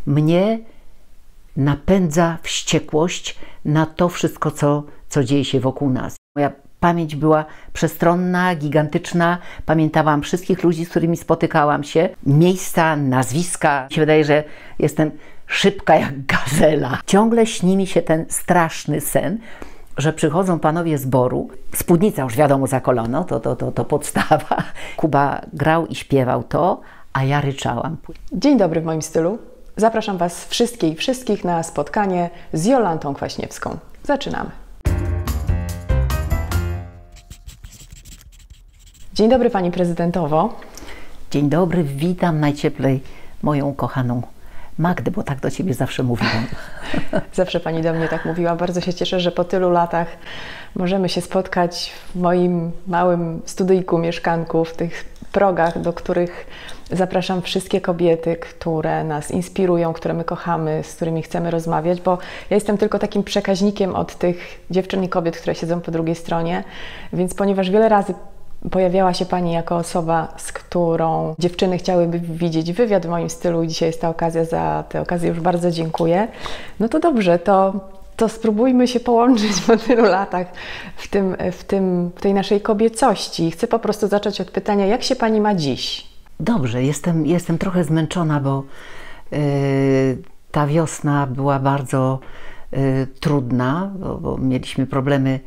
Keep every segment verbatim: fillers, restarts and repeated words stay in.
mnie napędza wściekłość na to wszystko, co, co dzieje się wokół nas. Moja pamięć była przestronna, gigantyczna. Pamiętałam wszystkich ludzi, z którymi spotykałam się, miejsca, nazwiska. Mi się wydaje, że jestem szybka jak gazela. Ciągle śni mi się ten straszny sen, że przychodzą panowie zboru, spódnica już wiadomo za kolano, to, to, to, to podstawa. Kuba grał i śpiewał to, a ja ryczałam. Dzień dobry w moim stylu. Zapraszam Was wszystkie i wszystkich na spotkanie z Jolantą Kwaśniewską. Zaczynamy. Dzień dobry Pani Prezydentowo. Dzień dobry, witam najcieplej moją kochaną Magdę, bo tak do Ciebie zawsze mówiłam. Zawsze Pani do mnie tak mówiła. Bardzo się cieszę, że po tylu latach możemy się spotkać w moim małym studyjku, mieszkanku, w tych progach, do których zapraszam wszystkie kobiety, które nas inspirują, które my kochamy, z którymi chcemy rozmawiać, bo ja jestem tylko takim przekaźnikiem od tych dziewczyn i kobiet, które siedzą po drugiej stronie, więc ponieważ wiele razy pojawiała się Pani jako osoba, z którą dziewczyny chciałyby widzieć wywiad w moim stylu i dzisiaj jest ta okazja, za tę okazję już bardzo dziękuję. No to dobrze, to, to spróbujmy się połączyć po tylu latach w, tym, w, tym, w tej naszej kobiecości. Chcę po prostu zacząć od pytania, jak się Pani ma dziś? Dobrze, jestem, jestem trochę zmęczona, bo yy, ta wiosna była bardzo yy, trudna, bo, bo mieliśmy problemy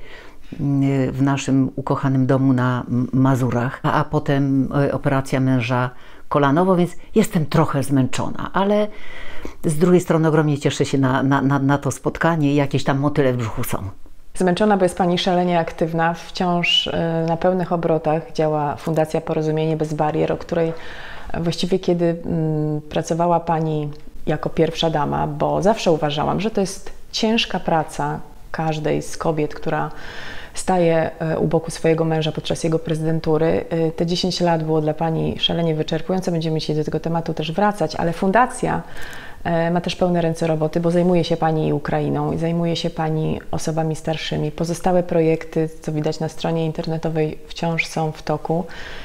w naszym ukochanym domu na Mazurach, a, a potem operacja męża kolanowo, więc jestem trochę zmęczona, ale z drugiej strony ogromnie cieszę się na, na, na, na to spotkanie i jakieś tam motyle w brzuchu są. Zmęczona, bo jest Pani szalenie aktywna, wciąż na pełnych obrotach działa Fundacja Porozumienie Bez Barier, o której właściwie kiedy mm, pracowała Pani jako pierwsza dama, bo zawsze uważałam, że to jest ciężka praca każdej z kobiet, która staje u boku swojego męża podczas jego prezydentury. Te dziesięć lat było dla Pani szalenie wyczerpujące, będziemy się do tego tematu też wracać, ale fundacja ma też pełne ręce roboty, bo zajmuje się Pani Ukrainą i zajmuje się Pani osobami starszymi. Pozostałe projekty, co widać na stronie internetowej, wciąż są w toku.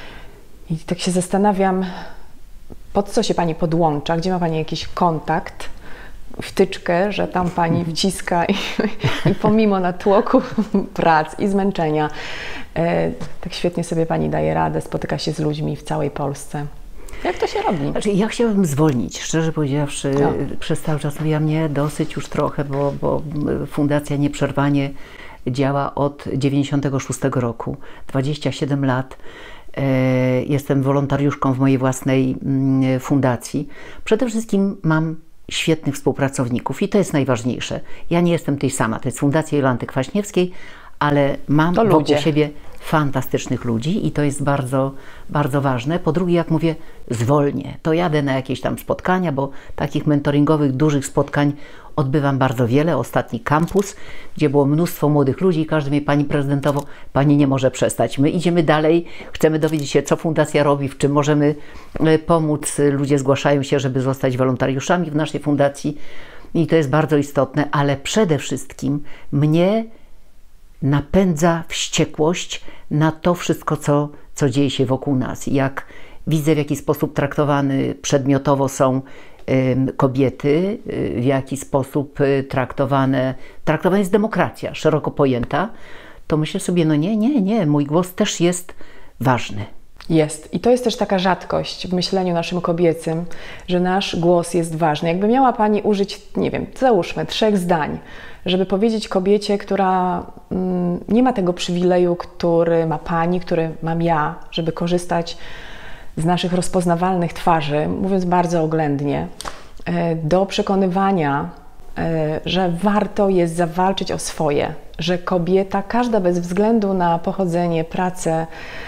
I tak się zastanawiam, pod co się Pani podłącza, gdzie ma Pani jakiś kontakt, wtyczkę, że tam Pani wciska i, i pomimo natłoku prac i zmęczenia e, tak świetnie sobie Pani daje radę, spotyka się z ludźmi w całej Polsce. Jak to się robi? Znaczy, ja chciałabym zwolnić, szczerze powiedziawszy, no. Przez cały czas mówiła mnie dosyć już trochę, bo, bo Fundacja nieprzerwanie działa od dziewięćdziesiątego szóstego roku, dwadzieścia siedem lat. E, jestem wolontariuszką w mojej własnej mm, fundacji. Przede wszystkim mam świetnych współpracowników i to jest najważniejsze. Ja nie jestem tej sama, to jest Fundacja Jolanty Kwaśniewskiej, ale mam to wokół ludzie. siebie fantastycznych ludzi i to jest bardzo, bardzo ważne. Po drugie, jak mówię, zwolnię. To jadę na jakieś tam spotkania, bo takich mentoringowych, dużych spotkań odbywam bardzo wiele. Ostatni kampus, gdzie było mnóstwo młodych ludzi i każdy mnie, Pani Prezydentowo, Pani nie może przestać. My idziemy dalej, chcemy dowiedzieć się, co Fundacja robi, w czym możemy pomóc. Ludzie zgłaszają się, żeby zostać wolontariuszami w naszej fundacji i to jest bardzo istotne, ale przede wszystkim mnie napędza wściekłość na to wszystko, co, co dzieje się wokół nas. Jak widzę, w jaki sposób traktowane przedmiotowo są y, kobiety, y, w jaki sposób y, traktowane, traktowana jest demokracja szeroko pojęta, to myślę sobie, no nie, nie, nie, mój głos też jest ważny. Jest. I to jest też taka rzadkość w myśleniu naszym kobiecym, że nasz głos jest ważny. Jakby miała Pani użyć, nie wiem, załóżmy, trzech zdań, żeby powiedzieć kobiecie, która mm, nie ma tego przywileju, który ma Pani, który mam ja, żeby korzystać z naszych rozpoznawalnych twarzy, mówiąc bardzo oględnie, do przekonywania, że warto jest zawalczyć o swoje, że kobieta, każda bez względu na pochodzenie, pracę,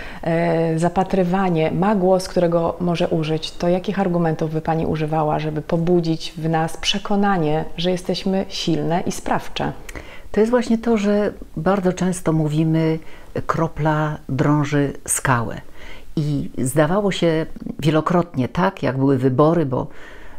zapatrywanie, ma głos, którego może użyć. To jakich argumentów by Pani używała, żeby pobudzić w nas przekonanie, że jesteśmy silne i sprawcze? To jest właśnie to, że bardzo często mówimy, kropla drąży skałę. I zdawało się wielokrotnie tak, jak były wybory, bo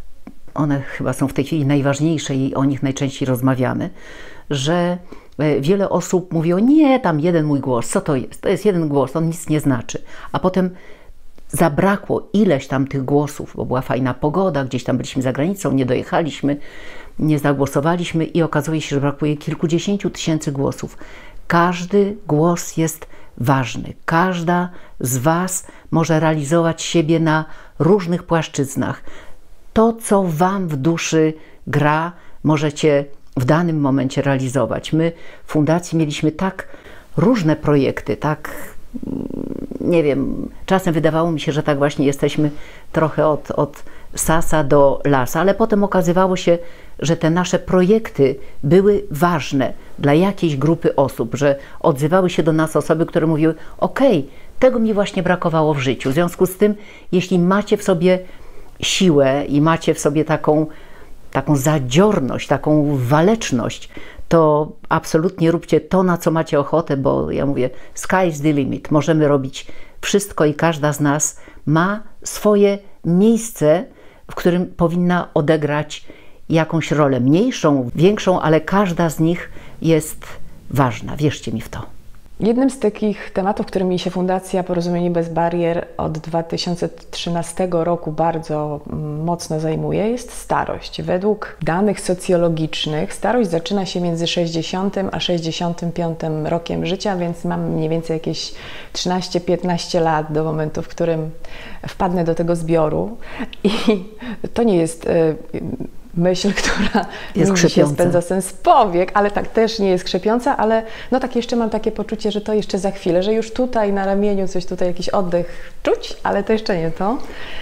one chyba są w tej chwili najważniejsze i o nich najczęściej rozmawiamy, że wiele osób mówiło, nie, tam jeden mój głos, co to jest? To jest jeden głos, on nic nie znaczy. A potem zabrakło ileś tam tych głosów, bo była fajna pogoda, gdzieś tam byliśmy za granicą, nie dojechaliśmy, nie zagłosowaliśmy i okazuje się, że brakuje kilkudziesięciu tysięcy głosów. Każdy głos jest ważny. Każda z Was może realizować siebie na różnych płaszczyznach. To, co Wam w duszy gra, możecie w danym momencie realizować. My w fundacji mieliśmy tak różne projekty, tak, nie wiem, czasem wydawało mi się, że tak właśnie jesteśmy trochę od, od sasa do lasa, ale potem okazywało się, że te nasze projekty były ważne dla jakiejś grupy osób, że odzywały się do nas osoby, które mówiły: okej, tego mi właśnie brakowało w życiu. W związku z tym, jeśli macie w sobie siłę i macie w sobie taką, taką zadziorność, taką waleczność, to absolutnie róbcie to, na co macie ochotę, bo ja mówię, sky is the limit. Możemy robić wszystko i każda z nas ma swoje miejsce, w którym powinna odegrać jakąś rolę, mniejszą, większą, ale każda z nich jest ważna. Wierzcie mi w to. Jednym z takich tematów, którymi się Fundacja Porozumienie Bez Barier od dwa tysiące trzynastego roku bardzo mocno zajmuje, jest starość. Według danych socjologicznych starość zaczyna się między sześćdziesiątym a sześćdziesiątym piątym rokiem życia, więc mam mniej więcej jakieś trzynaście piętnaście lat do momentu, w którym wpadnę do tego zbioru. I to nie jest myśl, która jest mi się spędza sens powiek, ale tak też nie jest krzepiąca, ale no tak jeszcze mam takie poczucie, że to jeszcze za chwilę, że już tutaj na ramieniu coś tutaj, jakiś oddech czuć, ale to jeszcze nie to.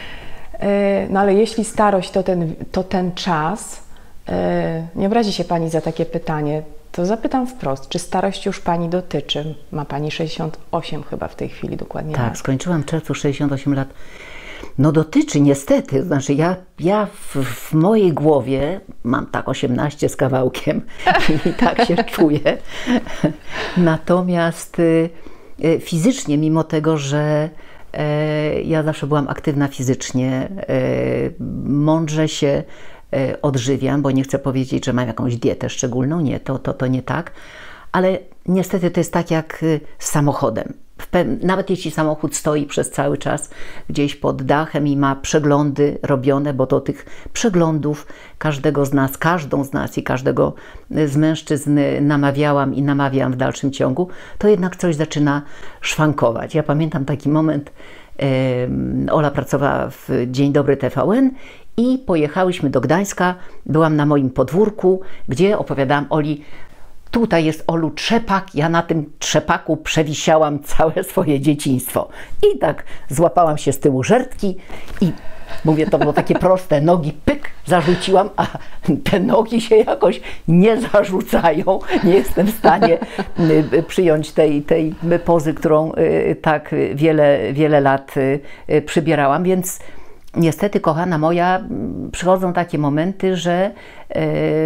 No ale jeśli starość to ten, to ten czas, nie obrazi się Pani za takie pytanie, to zapytam wprost, czy starość już Pani dotyczy? Ma Pani sześćdziesiąt osiem chyba w tej chwili dokładnie. Tak, lat. Skończyłam w czerwcu sześćdziesiąt osiem lat. No dotyczy niestety, znaczy ja, ja w, w mojej głowie mam tak osiemnaście z kawałkiem i tak się czuję. Natomiast y, y, fizycznie, mimo tego, że y, ja zawsze byłam aktywna fizycznie, y, mądrze się y, odżywiam, bo nie chcę powiedzieć, że mam jakąś dietę szczególną, nie, to, to, to nie tak, ale niestety to jest tak jak y, z samochodem. Nawet jeśli samochód stoi przez cały czas gdzieś pod dachem i ma przeglądy robione, bo do tych przeglądów każdego z nas, każdą z nas i każdego z mężczyzn namawiałam i namawiałam w dalszym ciągu, to jednak coś zaczyna szwankować. Ja pamiętam taki moment, e, Ola pracowała w Dzień Dobry T V N i pojechałyśmy do Gdańska, byłam na moim podwórku, gdzie opowiadałam Oli: tutaj jest, Olu, trzepak, ja na tym trzepaku przewisiałam całe swoje dzieciństwo. I tak złapałam się z tyłu żertki i mówię, to było takie proste, nogi pyk, zarzuciłam, a te nogi się jakoś nie zarzucają. Nie jestem w stanie przyjąć tej, tej pozy, którą tak wiele, wiele lat przybierałam, więc niestety, kochana moja, przychodzą takie momenty, że yy,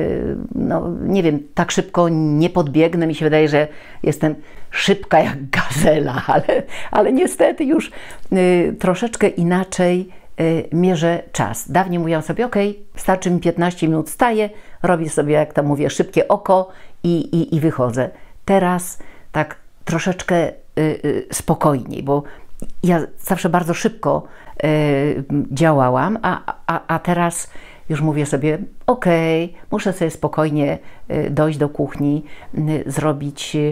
no, nie wiem, tak szybko nie podbiegnę. Mi się wydaje, że jestem szybka jak gazela, ale, ale niestety już yy, troszeczkę inaczej yy, mierzę czas. Dawniej mówiłam sobie, ok, starczy mi piętnaście minut, staję, robię sobie, jak tam mówię, szybkie oko i, i, i wychodzę. Teraz tak troszeczkę yy, yy, spokojniej, bo ja zawsze bardzo szybko y, działałam, a, a, a teraz już mówię sobie, okej, okay, muszę sobie spokojnie y, dojść do kuchni, y, zrobić, y,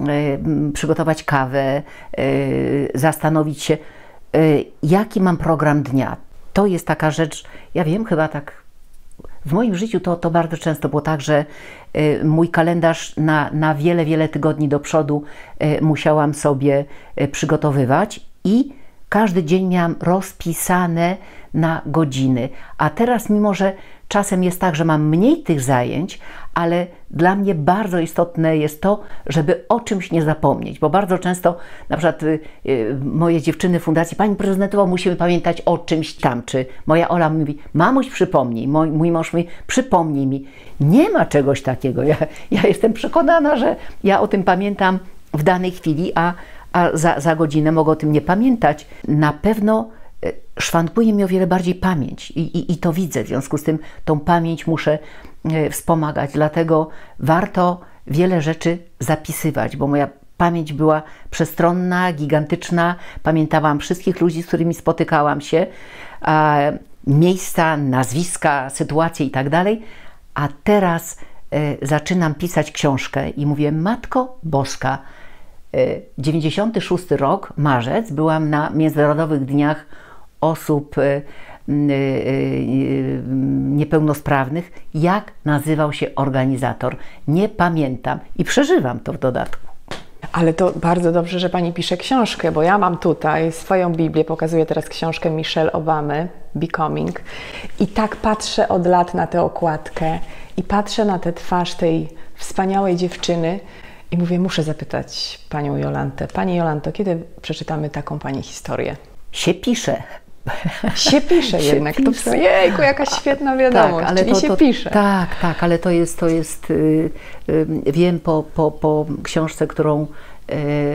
y, przygotować kawę, y, zastanowić się, y, jaki mam program dnia. To jest taka rzecz, ja wiem, chyba tak w moim życiu to, to bardzo często było tak, że y, mój kalendarz na, na wiele, wiele tygodni do przodu y, musiałam sobie y, przygotowywać i każdy dzień miałam rozpisane na godziny. A teraz, mimo że czasem jest tak, że mam mniej tych zajęć, ale dla mnie bardzo istotne jest to, żeby o czymś nie zapomnieć, bo bardzo często na przykład y, y, moje dziewczyny w fundacji, pani prezydentowa, musimy pamiętać o czymś tam, czy moja Ola mówi, mamuś przypomnij, mój, mój mąż mówi, przypomnij mi. Nie ma czegoś takiego. Ja, ja jestem przekonana, że ja o tym pamiętam w danej chwili, a, a za, za godzinę mogę o tym nie pamiętać. Na pewno szwankuje mi o wiele bardziej pamięć i, i, i to widzę, w związku z tym tą pamięć muszę wspomagać, dlatego warto wiele rzeczy zapisywać, bo moja pamięć była przestronna, gigantyczna. Pamiętałam wszystkich ludzi, z którymi spotykałam się, e, miejsca, nazwiska, sytuacje i tak dalej. A teraz e, zaczynam pisać książkę i mówię, Matko Boska, e, dziewięćdziesiąty szósty rok, marzec, byłam na Międzynarodowych Dniach Osób e, Niepełnosprawnych. Jak nazywał się organizator? Nie pamiętam i przeżywam to w dodatku. Ale to bardzo dobrze, że Pani pisze książkę, bo ja mam tutaj swoją Biblię, pokazuję teraz książkę Michelle Obamy, Becoming, i tak patrzę od lat na tę okładkę i patrzę na tę twarz tej wspaniałej dziewczyny i mówię, muszę zapytać Panią Jolantę. Pani Jolanto, kiedy przeczytamy taką Pani historię? Się pisze. Się pisze jednak, się pisze. To jejku, jakaś świetna wiadomość, tak, ale czyli to, się to, pisze. Tak, tak, ale to jest, to jest yy, yy, wiem po, po, po książce, którą yy,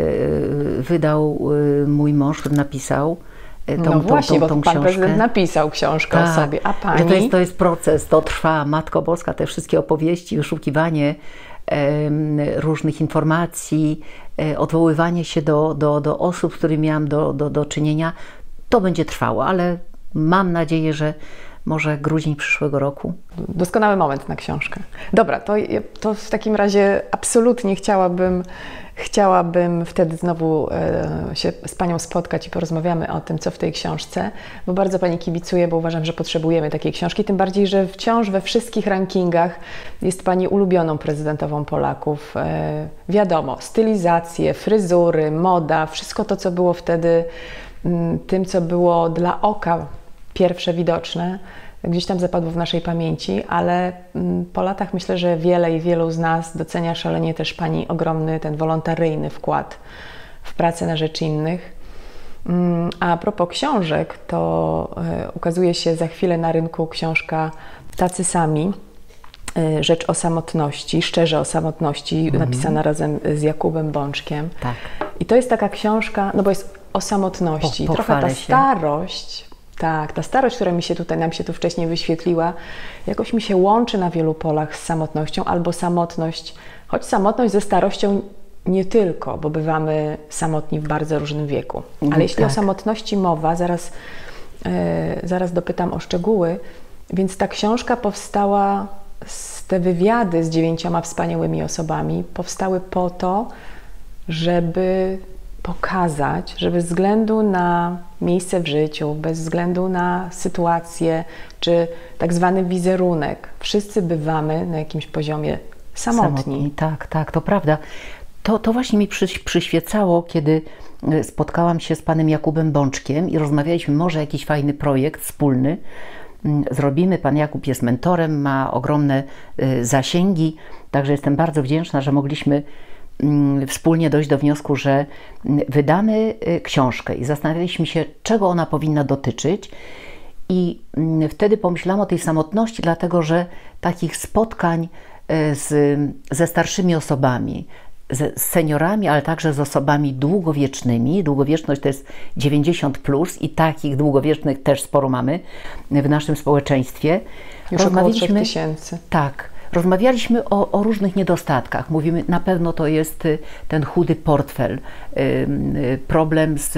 wydał yy, mój mąż, który napisał yy, tą, no właśnie, tą, tą, tą bo Pan książkę. prezydent napisał książkę tak, o sobie, a Pani? Że to jest, to jest proces, to trwa, Matko Boska, te wszystkie opowieści, wyszukiwanie yy, różnych informacji, yy, odwoływanie się do, do, do osób, z którymi miałam do, do, do czynienia. To będzie trwało, ale mam nadzieję, że może grudzień przyszłego roku. Doskonały moment na książkę. Dobra, to, to w takim razie absolutnie chciałabym, chciałabym wtedy znowu e, się z Panią spotkać i porozmawiamy o tym, co w tej książce, bo bardzo Pani kibicuję, bo uważam, że potrzebujemy takiej książki, tym bardziej, że wciąż we wszystkich rankingach jest Pani ulubioną prezydentową Polaków. E, wiadomo, stylizacje, fryzury, moda, wszystko to, co było wtedy tym, co było dla oka pierwsze widoczne, gdzieś tam zapadło w naszej pamięci, ale po latach myślę, że wiele i wielu z nas docenia szalenie też Pani ogromny ten wolontaryjny wkład w pracę na rzecz innych. A a propos książek, to ukazuje się za chwilę na rynku książka Tacy sami, Rzecz o samotności, Szczerze o samotności, mm-hmm. napisana razem z Jakubem Bączkiem. Tak. I to jest taka książka, no bo jest o samotności. Po, Trochę ta się. starość, tak, ta starość, która mi się tutaj, nam się tu wcześniej wyświetliła, jakoś mi się łączy na wielu polach z samotnością, albo samotność, choć samotność ze starością nie tylko, bo bywamy samotni w bardzo różnym wieku. Ale mm, jeśli tak. o samotności mowa, zaraz, yy, zaraz dopytam o szczegóły, więc ta książka powstała, te wywiady z dziewięcioma wspaniałymi osobami powstały po to, żeby pokazać, że bez względu na miejsce w życiu, bez względu na sytuację, czy tak zwany wizerunek, wszyscy bywamy na jakimś poziomie samotni. samotni tak, tak, to prawda. To, to właśnie mi przy, przyświecało, kiedy spotkałam się z panem Jakubem Bączkiem i rozmawialiśmy, może jakiś fajny projekt wspólny zrobimy. Pan Jakub jest mentorem, ma ogromne zasięgi, także jestem bardzo wdzięczna, że mogliśmy wspólnie dojść do wniosku, że wydamy książkę i zastanawialiśmy się, czego ona powinna dotyczyć. I wtedy pomyślałam o tej samotności, dlatego że takich spotkań z, ze starszymi osobami, z seniorami, ale także z osobami długowiecznymi. Długowieczność to jest dziewięćdziesiąt plus i takich długowiecznych też sporo mamy w naszym społeczeństwie. Już około trzech tysięcy. Tak. Rozmawialiśmy o, o różnych niedostatkach. Mówimy, na pewno to jest ten chudy portfel, problem z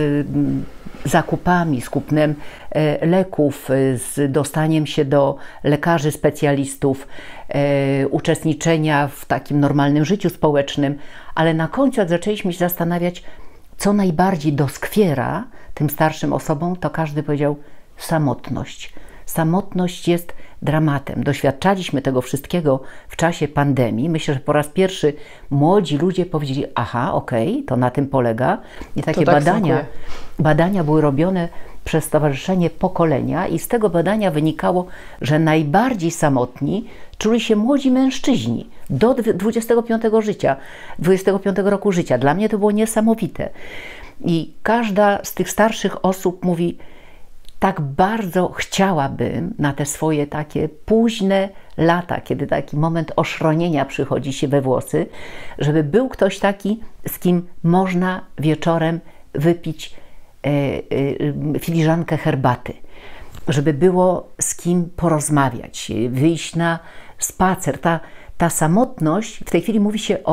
zakupami, z kupnem leków, z dostaniem się do lekarzy specjalistów, uczestniczenia w takim normalnym życiu społecznym, ale na końcu, jak zaczęliśmy się zastanawiać, co najbardziej doskwiera tym starszym osobom, to każdy powiedział samotność. Samotność jest dramatem. Doświadczaliśmy tego wszystkiego w czasie pandemii. Myślę, że po raz pierwszy młodzi ludzie powiedzieli, aha, okej, okay, to na tym polega. I takie tak badania, badania były robione przez Stowarzyszenie Pokolenia i z tego badania wynikało, że najbardziej samotni czuli się młodzi mężczyźni do dwudziestego piątego życia, dwudziestego piątego roku życia. Dla mnie to było niesamowite. I każda z tych starszych osób mówi, tak bardzo chciałabym na te swoje takie późne lata, kiedy taki moment oszronienia przychodzi się we włosy, żeby był ktoś taki, z kim można wieczorem wypić e, e, filiżankę herbaty, żeby było z kim porozmawiać, wyjść na spacer. Ta, ta samotność, w tej chwili mówi się o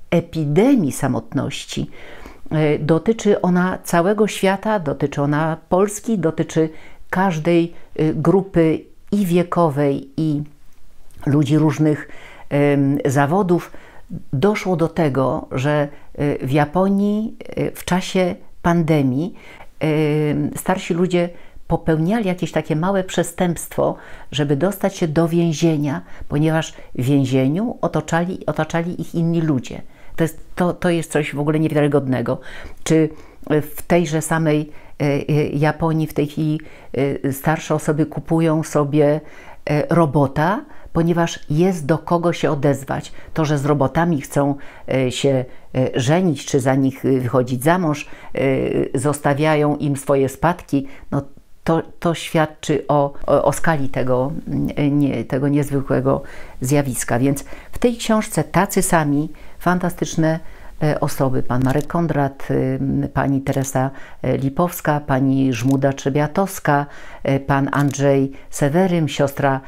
epidemii samotności. Dotyczy ona całego świata, dotyczy ona Polski, dotyczy każdej grupy i wiekowej, i ludzi różnych zawodów. Doszło do tego, że w Japonii w czasie pandemii starsi ludzie popełniali jakieś takie małe przestępstwo, żeby dostać się do więzienia, ponieważ w więzieniu otaczali, otaczali ich inni ludzie. To jest, to, to jest coś w ogóle niewiarygodnego. Czy w tejże samej Japonii w tej chwili starsze osoby kupują sobie robota, ponieważ jest do kogo się odezwać. To, że z robotami chcą się żenić, czy za nich wychodzić za mąż, zostawiają im swoje spadki, no to, to świadczy o, o, o skali tego, nie, tego niezwykłego zjawiska. Więc w tej książce tacy sami fantastyczne osoby, pan Marek Kondrat, pani Teresa Lipowska, pani Żmuda Trzebiatowska, pan Andrzej Sewerym, siostra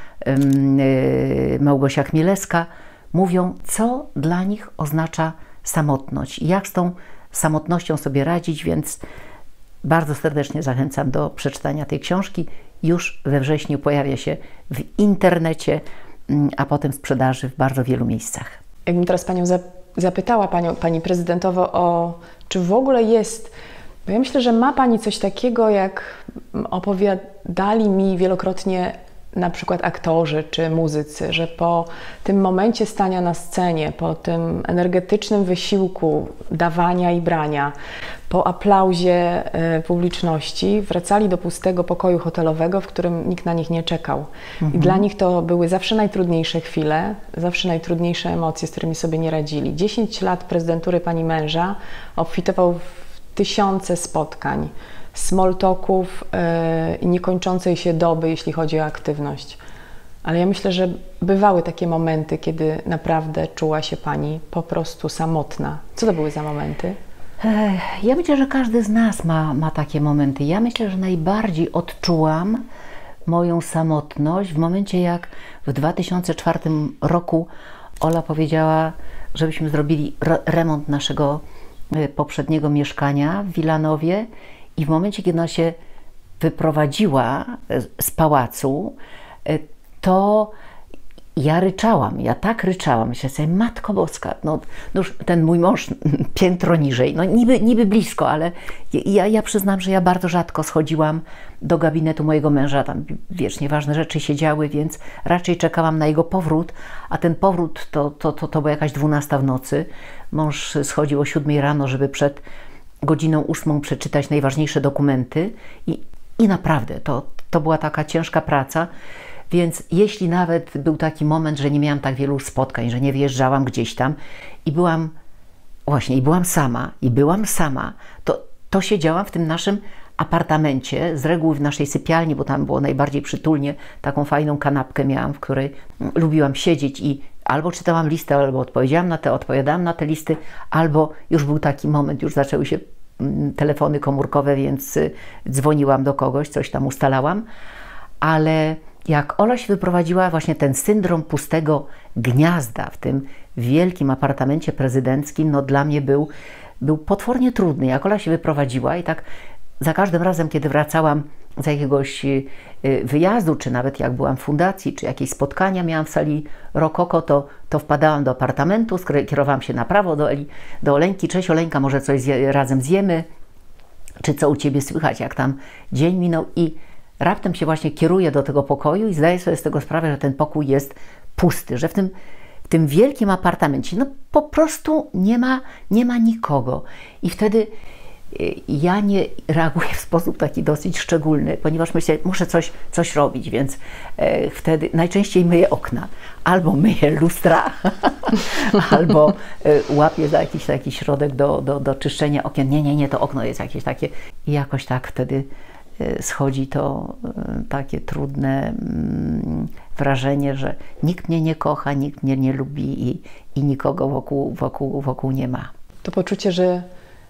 Małgosia Chmielewska, mówią, co dla nich oznacza samotność i jak z tą samotnością sobie radzić, więc bardzo serdecznie zachęcam do przeczytania tej książki. Już we wrześniu pojawia się w internecie, a potem sprzedaży w bardzo wielu miejscach. Jakbym teraz panią zapytała, panią, pani prezydentowo, o czy w ogóle jest, bo ja myślę, że ma pani coś takiego, jak opowiadali mi wielokrotnie na przykład aktorzy czy muzycy, że po tym momencie stania na scenie, po tym energetycznym wysiłku dawania i brania, po aplauzie y, publiczności wracali do pustego pokoju hotelowego, w którym nikt na nich nie czekał. Mhm. I dla nich to były zawsze najtrudniejsze chwile, zawsze najtrudniejsze emocje, z którymi sobie nie radzili. dziesięć lat prezydentury pani męża obfitował w tysiące spotkań, small talków yy, i niekończącej się doby, jeśli chodzi o aktywność. Ale ja myślę, że bywały takie momenty, kiedy naprawdę czuła się pani po prostu samotna. Co to były za momenty? Ja myślę, że każdy z nas ma, ma takie momenty. Ja myślę, że najbardziej odczułam moją samotność w momencie, jak w dwa tysiące czwartym roku Ola powiedziała, żebyśmy zrobili remont naszego poprzedniego mieszkania w Wilanowie. I w momencie, kiedy ona się wyprowadziła z pałacu, to ja ryczałam, ja tak ryczałam. Myślę sobie, Matko Boska, no, no już ten mój mąż piętro niżej, no niby, niby blisko, ale ja, ja przyznam, że ja bardzo rzadko schodziłam do gabinetu mojego męża, tam wiecznie ważne rzeczy się działy, więc raczej czekałam na jego powrót, a ten powrót to, to, to, to była jakaś dwunasta w nocy. Mąż schodził o siódmej rano, żeby przed godziną ósmą przeczytać najważniejsze dokumenty i, i naprawdę to, to była taka ciężka praca, więc jeśli nawet był taki moment, że nie miałam tak wielu spotkań, że nie wyjeżdżałam gdzieś tam i byłam właśnie, i byłam sama, i byłam sama, to, to siedziałam w tym naszym apartamencie, z reguły w naszej sypialni, bo tam było najbardziej przytulnie, taką fajną kanapkę miałam, w której lubiłam siedzieć i albo czytałam listę, albo odpowiedziałam na te, odpowiadałam na te listy, albo już był taki moment, już zaczęły się telefony komórkowe, więc dzwoniłam do kogoś, coś tam ustalałam, ale jak Ola się wyprowadziła, właśnie ten syndrom pustego gniazda w tym wielkim apartamencie prezydenckim, no dla mnie był, był potwornie trudny. Jak Ola się wyprowadziła i tak za każdym razem, kiedy wracałam z jakiegoś wyjazdu, czy nawet jak byłam w fundacji, czy jakieś spotkania miałam w sali Rokoko, to, to wpadałam do apartamentu, kierowałam się na prawo do, Eli, do Oleńki. Cześć Oleńka, może coś zje, razem zjemy? Czy co u Ciebie słychać, jak tam dzień minął? I raptem się właśnie kieruję do tego pokoju i zdaję sobie z tego sprawę, że ten pokój jest pusty, że w tym, w tym wielkim apartamencie no po prostu nie ma, nie ma nikogo. I wtedy ja nie reaguję w sposób taki dosyć szczególny, ponieważ myślę, muszę coś, coś robić, więc e, wtedy najczęściej myję okna. Albo myję lustra, albo e, łapię za jakiś taki środek do, do, do czyszczenia okien. Nie, nie, nie, to okno jest jakieś takie. I jakoś tak wtedy e, schodzi to e, takie trudne mm, wrażenie, że nikt mnie nie kocha, nikt mnie nie lubi i, i nikogo wokół, wokół, wokół nie ma. To poczucie, że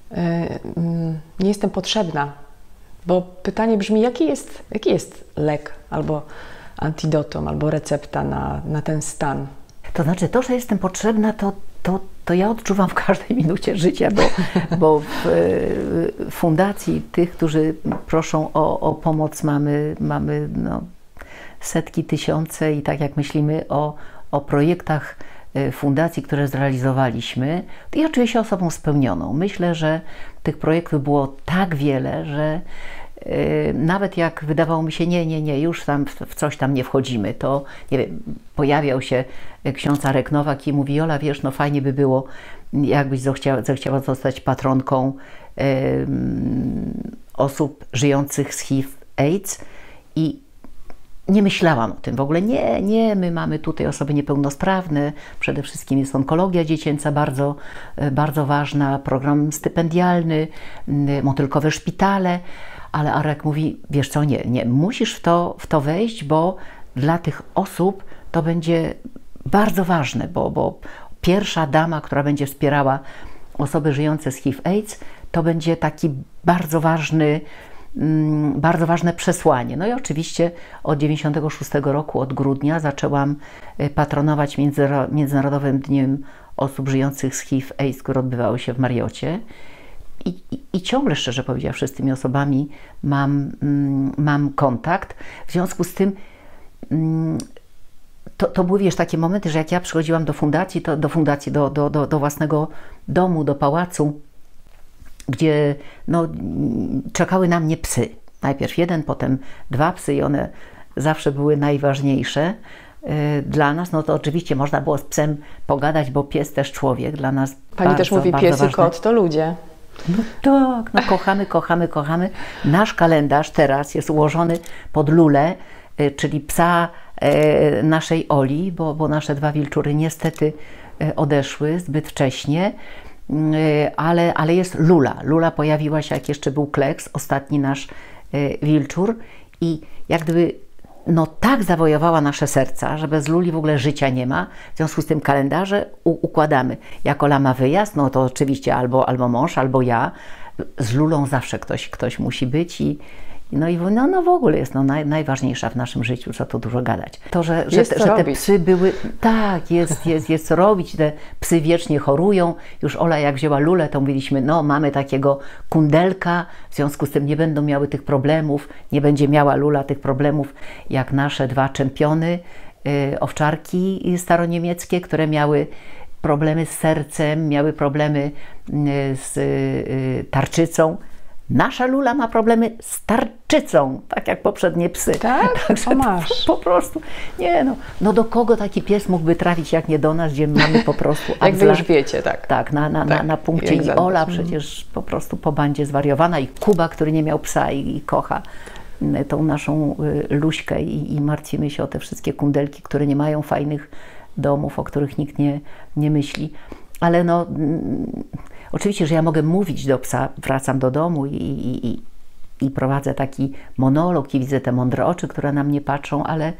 nie jestem potrzebna, bo pytanie brzmi, jaki jest, jaki jest lek, albo antidotum, albo recepta na, na ten stan? To znaczy, to, że jestem potrzebna, to, to, to ja odczuwam w każdej minucie życia, bo, bo w fundacji tych, którzy proszą o, o pomoc, mamy, mamy no, setki, tysiące i tak jak myślimy o, o projektach fundacji, które zrealizowaliśmy, to ja czuję się osobą spełnioną. Myślę, że tych projektów było tak wiele, że yy, nawet jak wydawało mi się, nie, nie, nie, już tam w, w coś tam nie wchodzimy, to nie wiem, pojawiał się ksiądz Arek Nowak i mówi: Jola, wiesz, no fajnie by było, jakbyś zechciała, zechciała zostać patronką yy, osób żyjących z H I V AIDS. I nie myślałam o tym w ogóle. Nie, nie, my mamy tutaj osoby niepełnosprawne. Przede wszystkim jest onkologia dziecięca bardzo, bardzo ważna, program stypendialny, motylkowe szpitale. Ale Arek mówi: wiesz co, nie, nie, musisz w to, w to wejść, bo dla tych osób to będzie bardzo ważne, bo, bo pierwsza dama, która będzie wspierała osoby żyjące z H I V AIDS, to będzie taki bardzo ważny bardzo ważne przesłanie. No i oczywiście od dziewięćdziesiątego szóstego roku, od grudnia, zaczęłam patronować Międzynarodowym Dniem Osób Żyjących z H I V AIDS, który odbywały się w Mariocie. I, i, i ciągle, szczerze powiedziawszy, z tymi osobami mam, mam kontakt. W związku z tym to, to były, wiesz, takie momenty, że jak ja przychodziłam do fundacji, to do fundacji, do, do, do, do własnego domu, do pałacu, gdzie no, czekały na mnie psy. Najpierw jeden, potem dwa psy i one zawsze były najważniejsze y, dla nas. No to oczywiście można było z psem pogadać, bo pies też człowiek dla nas. Pani bardzo, też mówi, pies i kot to ludzie. No tak, no kochamy, kochamy, kochamy. Nasz kalendarz teraz jest ułożony pod Lulę, y, czyli psa y, naszej Oli, bo, bo nasze dwa wilczury niestety y, odeszły zbyt wcześnie. Ale, ale jest Lula. Lula pojawiła się, jak jeszcze był Kleks, ostatni nasz y, wilczur, i jak gdyby no tak zawojowała nasze serca, że bez Luli w ogóle życia nie ma. W związku z tym kalendarze u, układamy. Jak Ola ma wyjazd, no to oczywiście albo, albo mąż, albo ja. Z Lulą zawsze ktoś, ktoś musi być i no i no, no w ogóle jest no, naj, najważniejsza w naszym życiu, co tu dużo gadać. To, że, że, te, że te psy były, tak, jest, jest, jest co robić, te psy wiecznie chorują. Już Ola jak wzięła Lulę, to mówiliśmy, no mamy takiego kundelka, w związku z tym nie będą miały tych problemów, nie będzie miała Lula tych problemów, jak nasze dwa czempiony, y, owczarki staroniemieckie, które miały problemy z sercem, miały problemy y, z y, tarczycą. Nasza Lula ma problemy z tarczycą, tak jak poprzednie psy. Tak? Także o masz. Po prostu, nie no, no do kogo taki pies mógłby trafić, jak nie do nas, gdzie mamy po prostu... Jak wy już wiecie, tak. Tak, na, na, tak. na, na punkcie. I Ola przecież po prostu po bandzie zwariowana, i Kuba, który nie miał psa i, i kocha tą naszą y, Luśkę i, i martwimy się o te wszystkie kundelki, które nie mają fajnych domów, o których nikt nie, nie myśli. Ale no... Mm, oczywiście, że ja mogę mówić do psa, wracam do domu i, i, i, i prowadzę taki monolog i widzę te mądre oczy, które na mnie patrzą, ale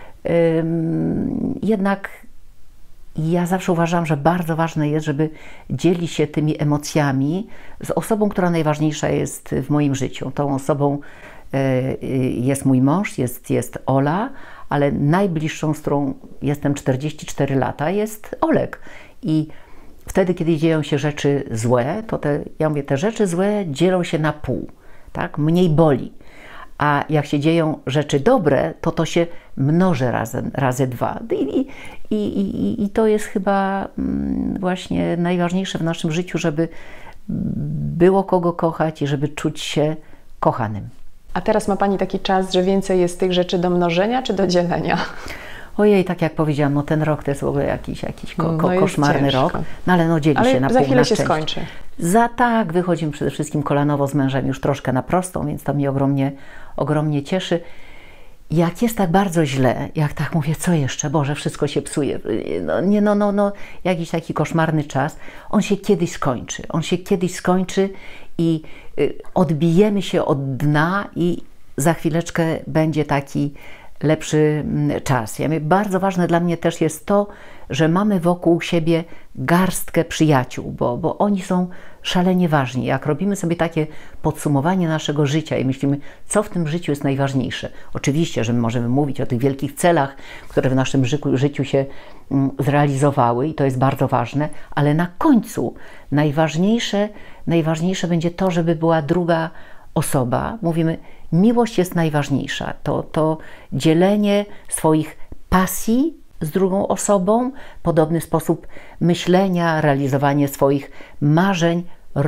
ym, jednak ja zawsze uważam, że bardzo ważne jest, żeby dzielić się tymi emocjami z osobą, która najważniejsza jest w moim życiu. Tą osobą y, jest mój mąż, jest, jest Ola, ale najbliższą, z którą jestem czterdzieści cztery lata, jest Olek. I wtedy, kiedy dzieją się rzeczy złe, to te, ja mówię, te rzeczy złe dzielą się na pół, tak? Mniej boli. A jak się dzieją rzeczy dobre, to to się mnoży razy, razy dwa. I, i, i, i, I to jest chyba właśnie najważniejsze w naszym życiu, żeby było kogo kochać i żeby czuć się kochanym. A teraz ma Pani taki czas, że więcej jest tych rzeczy do mnożenia czy do dzielenia? Ojej, tak jak powiedziałam, no ten rok to jest w ogóle jakiś, jakiś ko ko no koszmarny rok, no ale no dzieli ale się na pół, za chwilę na się część. skończy. Za tak, wychodzimy przede wszystkim kolanowo z mężem już troszkę na prostą, więc to mnie ogromnie, ogromnie cieszy. Jak jest tak bardzo źle, jak tak mówię, co jeszcze, Boże, wszystko się psuje, no, nie, no, no, no, jakiś taki koszmarny czas, on się kiedyś skończy, on się kiedyś skończy i y, odbijemy się od dna i za chwileczkę będzie taki lepszy czas. Ja mówię, bardzo ważne dla mnie też jest to, że mamy wokół siebie garstkę przyjaciół, bo, bo oni są szalenie ważni. Jak robimy sobie takie podsumowanie naszego życia i myślimy, co w tym życiu jest najważniejsze. Oczywiście, że my możemy mówić o tych wielkich celach, które w naszym życiu, życiu się zrealizowały i to jest bardzo ważne, ale na końcu najważniejsze, najważniejsze będzie to, żeby była druga osoba. Mówimy, miłość jest najważniejsza. To, to dzielenie swoich pasji z drugą osobą, podobny sposób myślenia, realizowanie swoich marzeń.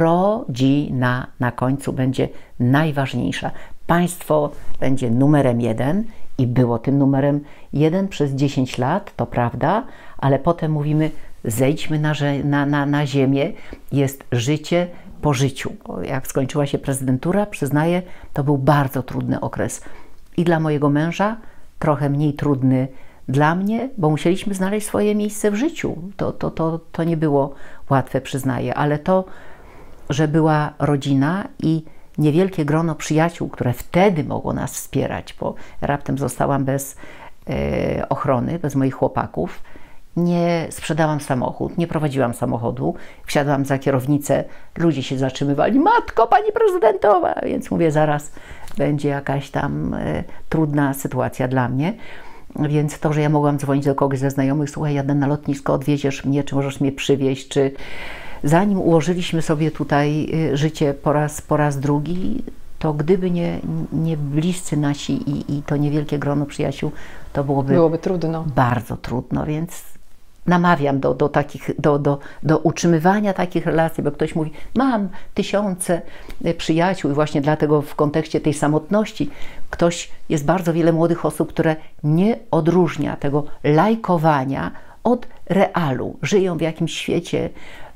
Rodzina na końcu będzie najważniejsza. Państwo będzie numerem jeden i było tym numerem jeden przez dziesięć lat, to prawda, ale potem mówimy, zejdźmy na, na, na, na ziemię, jest życie po życiu. Jak skończyła się prezydentura, przyznaję, to był bardzo trudny okres i dla mojego męża, trochę mniej trudny dla mnie, bo musieliśmy znaleźć swoje miejsce w życiu. To, to, to, to nie było łatwe, przyznaję, ale to, że była rodzina i niewielkie grono przyjaciół, które wtedy mogło nas wspierać, bo raptem zostałam bez e, ochrony, bez moich chłopaków. Nie sprzedałam samochód, nie prowadziłam samochodu, wsiadłam za kierownicę, ludzie się zatrzymywali, matko, pani prezydentowa, więc mówię, zaraz będzie jakaś tam e, trudna sytuacja dla mnie. Więc to, że ja mogłam dzwonić do kogoś ze znajomych, słuchaj, jadę na lotnisko, odwieziesz mnie, czy możesz mnie przywieźć, czy zanim ułożyliśmy sobie tutaj życie po raz, po raz drugi, to gdyby nie, nie bliscy nasi i, i to niewielkie grono przyjaciół, to byłoby, byłoby trudno. Bardzo trudno, więc namawiam do, do, takich, do, do, do utrzymywania takich relacji, bo ktoś mówi, mam tysiące przyjaciół i właśnie dlatego w kontekście tej samotności ktoś, jest bardzo wiele młodych osób, które nie odróżnia tego lajkowania od realu. Żyją w jakimś świecie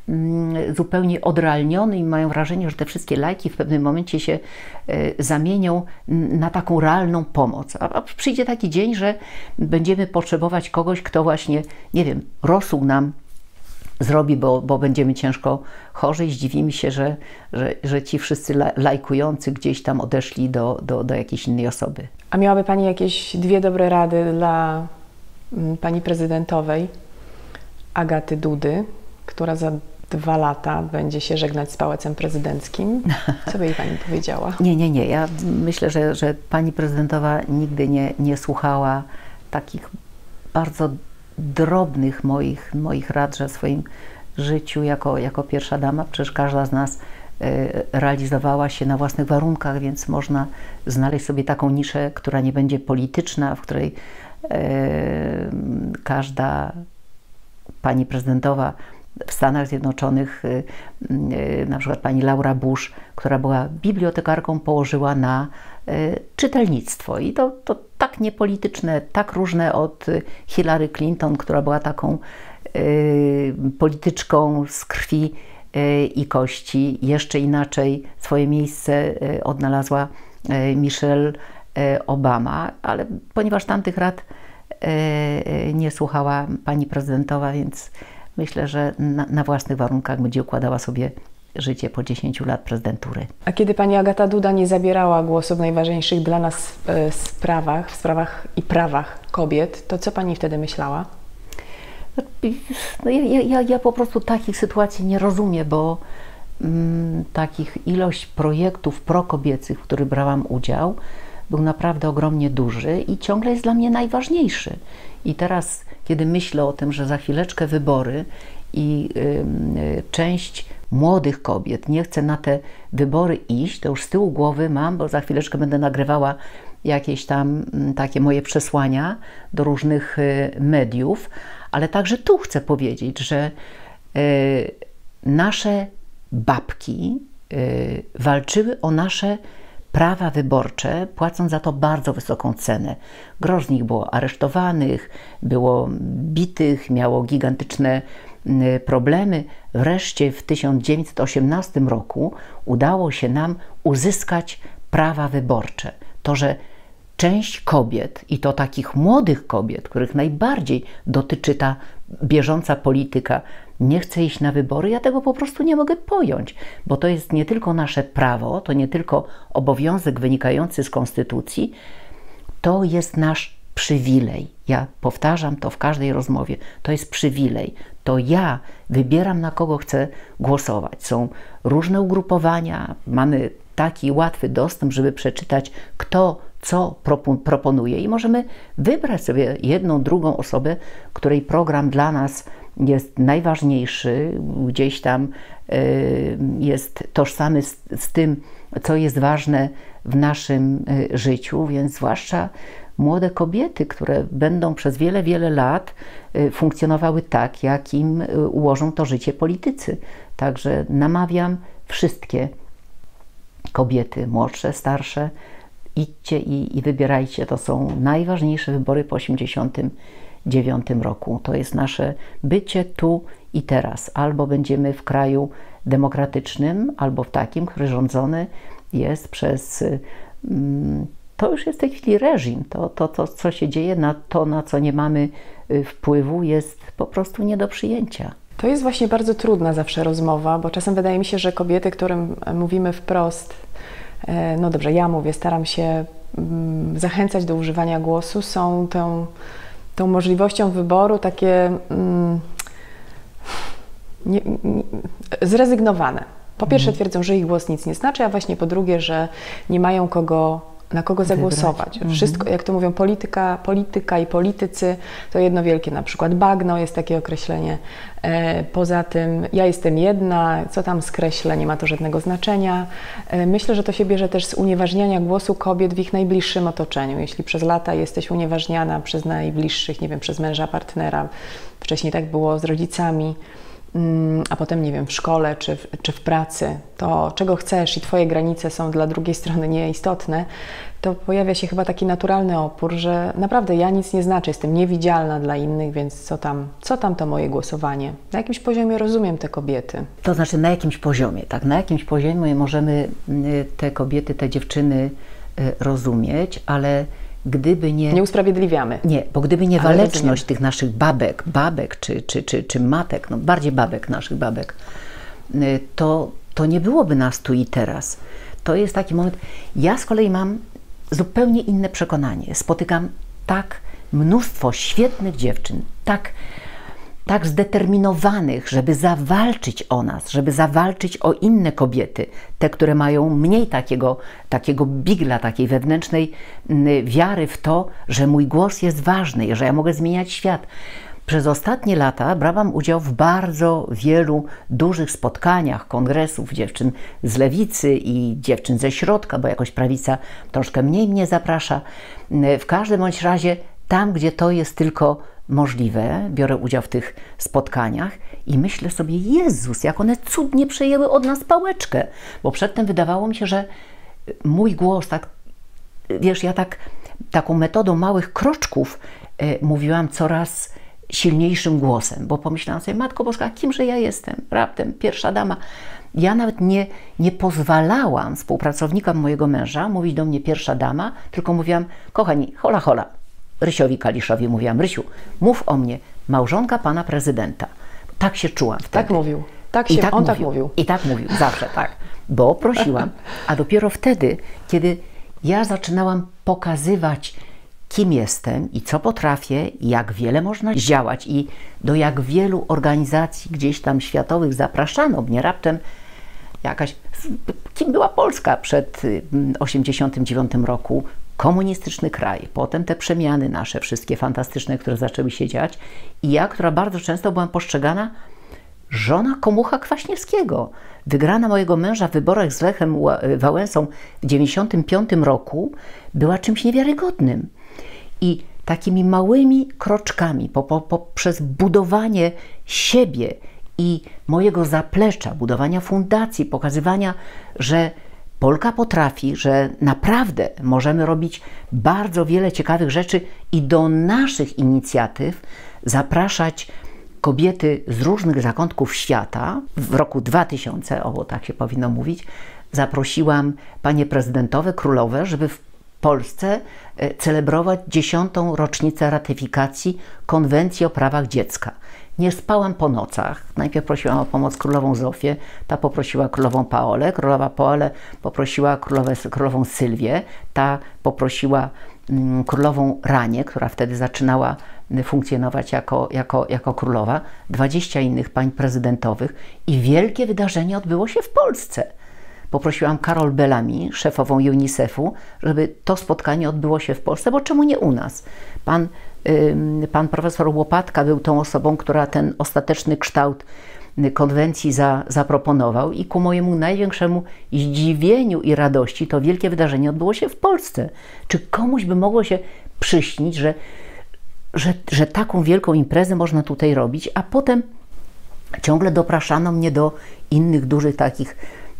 zupełnie odrealniony i mają wrażenie, że te wszystkie lajki w pewnym momencie się zamienią na taką realną pomoc. A przyjdzie taki dzień, że będziemy potrzebować kogoś, kto właśnie, nie wiem, rosół nam zrobi, bo, bo będziemy ciężko chorzy i zdziwimy się, że, że, że ci wszyscy lajkujący gdzieś tam odeszli do, do, do jakiejś innej osoby. A miałaby Pani jakieś dwie dobre rady dla Pani prezydentowej Agaty Dudy, która za dwa lata będzie się żegnać z Pałacem Prezydenckim? Co by jej Pani powiedziała? Nie, nie, nie. Ja myślę, że, że Pani prezydentowa nigdy nie, nie słuchała takich bardzo drobnych moich, moich rad, że w swoim życiu jako, jako pierwsza dama, przecież każda z nas realizowała się na własnych warunkach, więc można znaleźć sobie taką niszę, która nie będzie polityczna, w której każda Pani prezydentowa w Stanach Zjednoczonych, na przykład pani Laura Bush, która była bibliotekarką, położyła na czytelnictwo. I to, to tak niepolityczne, tak różne od Hillary Clinton, która była taką polityczką z krwi i kości. Jeszcze inaczej swoje miejsce odnalazła Michelle Obama, ale ponieważ tamtych rad nie słuchała pani prezydentowa, więc myślę, że na, na własnych warunkach będzie układała sobie życie po dziesięciu lat prezydentury. A kiedy pani Agata Duda nie zabierała głosu w najważniejszych dla nas sprawach, w sprawach i prawach kobiet, to co pani wtedy myślała? No ja, ja, ja po prostu takich sytuacji nie rozumiem, bo mm, takich ilość projektów prokobiecych, w których brałam udział, był naprawdę ogromnie duży i ciągle jest dla mnie najważniejszy. I teraz, kiedy myślę o tym, że za chwileczkę wybory i y, y, część młodych kobiet nie chce na te wybory iść, to już z tyłu głowy mam, bo za chwileczkę będę nagrywała jakieś tam y, takie moje przesłania do różnych y, mediów, ale także tu chcę powiedzieć, że y, nasze babki y, walczyły o nasze prawa wyborcze, płacąc za to bardzo wysoką cenę. Gro z nich było aresztowanych, było bitych, miało gigantyczne problemy. Wreszcie w tysiąc dziewięćset osiemnastym roku udało się nam uzyskać prawa wyborcze. To, że część kobiet, i to takich młodych kobiet, których najbardziej dotyczy ta bieżąca polityka, nie chce iść na wybory, ja tego po prostu nie mogę pojąć, bo to jest nie tylko nasze prawo, to nie tylko obowiązek wynikający z konstytucji, to jest nasz przywilej. Ja powtarzam to w każdej rozmowie. To jest przywilej. to ja wybieram, na kogo chcę głosować. Są różne ugrupowania, mamy taki łatwy dostęp, żeby przeczytać, kto co proponuje i możemy wybrać sobie jedną, drugą osobę, której program dla nas jest najważniejszy, gdzieś tam jest tożsamy z, z tym, co jest ważne w naszym życiu, więc zwłaszcza młode kobiety, które będą przez wiele, wiele lat funkcjonowały tak, jak im ułożą to życie politycy. Także namawiam wszystkie kobiety, młodsze, starsze, idźcie i, i wybierajcie. To są najważniejsze wybory po osiemdziesiątym dziewiątym roku. To jest nasze bycie tu i teraz. Albo będziemy w kraju demokratycznym, albo w takim, który rządzony jest przez... Mm, to już jest w tej chwili reżim. To, to, to, co się dzieje, na to, na co nie mamy wpływu, jest po prostu nie do przyjęcia. To jest właśnie bardzo trudna zawsze rozmowa, bo czasem wydaje mi się, że kobiety, którym mówimy wprost, no dobrze, ja mówię, staram się zachęcać do używania głosu, są tą, tą możliwością wyboru takie mm, nie, nie, zrezygnowane. Po pierwsze twierdzą, że ich głos nic nie znaczy, a właśnie po drugie, że nie mają kogo, na kogo zagłosować. Wszystko, jak to mówią, polityka, polityka i politycy to jedno wielkie, na przykład bagno jest takie określenie. Poza tym ja jestem jedna, co tam skreślę, nie ma to żadnego znaczenia. Myślę, że to się bierze też z unieważniania głosu kobiet w ich najbliższym otoczeniu. Jeśli przez lata jesteś unieważniana przez najbliższych, nie wiem, przez męża, partnera, wcześniej tak było z rodzicami, a potem, nie wiem, w szkole czy w, czy w pracy, to czego chcesz i Twoje granice są dla drugiej strony nieistotne, to pojawia się chyba taki naturalny opór, że naprawdę ja nic nie znaczę, jestem niewidzialna dla innych, więc co tam, co tam to moje głosowanie? Na jakimś poziomie rozumiem te kobiety. To znaczy na jakimś poziomie, tak? Na jakimś poziomie możemy te kobiety, te dziewczyny rozumieć, ale gdyby nie... Nie usprawiedliwiamy. Nie, bo gdyby nie ale waleczność rozumiem. tych naszych babek, babek czy, czy, czy, czy matek, no bardziej babek, naszych babek, to, to nie byłoby nas tu i teraz. To jest taki moment... Ja z kolei mam zupełnie inne przekonanie. Spotykam tak mnóstwo świetnych dziewczyn, tak, tak zdeterminowanych, żeby zawalczyć o nas, żeby zawalczyć o inne kobiety, te, które mają mniej takiego, takiego bigla, takiej wewnętrznej wiary w to, że mój głos jest ważny, że ja mogę zmieniać świat. Przez ostatnie lata brałam udział w bardzo wielu dużych spotkaniach, kongresów dziewczyn z lewicy i dziewczyn ze środka, bo jakoś prawica troszkę mniej mnie zaprasza. W każdym bądź razie tam, gdzie to jest tylko możliwe, biorę udział w tych spotkaniach i myślę sobie, Jezus, jak one cudnie przejęły od nas pałeczkę, bo przedtem wydawało mi się, że mój głos, tak, wiesz, ja tak taką metodą małych kroczków e, mówiłam coraz silniejszym głosem, bo pomyślałam sobie, Matko Boska, kimże ja jestem? Raptem pierwsza dama. Ja nawet nie, nie pozwalałam współpracownikom mojego męża mówić do mnie pierwsza dama, tylko mówiłam, kochani, hola, hola. Rysiowi Kaliszowi mówiłam, Rysiu, mów o mnie, małżonka pana prezydenta. Tak się czułam wtedy. Tak mówił. Tak się, I tak on mówił, tak mówił. I tak mówił, zawsze tak. Bo prosiłam, a dopiero wtedy, kiedy ja zaczynałam pokazywać, kim jestem i co potrafię, jak wiele można działać i do jak wielu organizacji gdzieś tam światowych zapraszano mnie, raptem jakaś, kim była Polska przed osiemdziesiątym dziewiątym roku, komunistyczny kraj, potem te przemiany nasze, wszystkie fantastyczne, które zaczęły się dziać i ja, która bardzo często byłam postrzegana żona komucha Kwaśniewskiego, wygrana mojego męża w wyborach z Lechem Wałęsą w dziewięćdziesiątym piątym roku była czymś niewiarygodnym. I takimi małymi kroczkami, po, po, poprzez budowanie siebie i mojego zaplecza, budowania fundacji, pokazywania, że Polka potrafi, że naprawdę możemy robić bardzo wiele ciekawych rzeczy i do naszych inicjatyw zapraszać kobiety z różnych zakątków świata. W roku dwa tysiącym, o tak się powinno mówić, zaprosiłam panie prezydentowe, królowe, żeby w Polsce celebrować dziesiątą rocznicę ratyfikacji Konwencji o prawach dziecka. Nie spałam po nocach. Najpierw prosiłam o pomoc królową Zofię, ta poprosiła królową Paolę, królowa Paolę poprosiła królowę, królową Sylwię, ta poprosiła mm, królową Ranię, która wtedy zaczynała funkcjonować jako, jako, jako królowa, dwadzieścia innych pań prezydentowych i wielkie wydarzenie odbyło się w Polsce. Poprosiłam Carol Bellamy, szefową UNICEF-u, żeby to spotkanie odbyło się w Polsce, bo czemu nie u nas? Pan, yy, pan profesor Łopatka był tą osobą, która ten ostateczny kształt konwencji za, zaproponował i ku mojemu największemu zdziwieniu i radości to wielkie wydarzenie odbyło się w Polsce. Czy komuś by mogło się przyśnić, że, że, że taką wielką imprezę można tutaj robić, a potem ciągle dopraszano mnie do innych dużych takich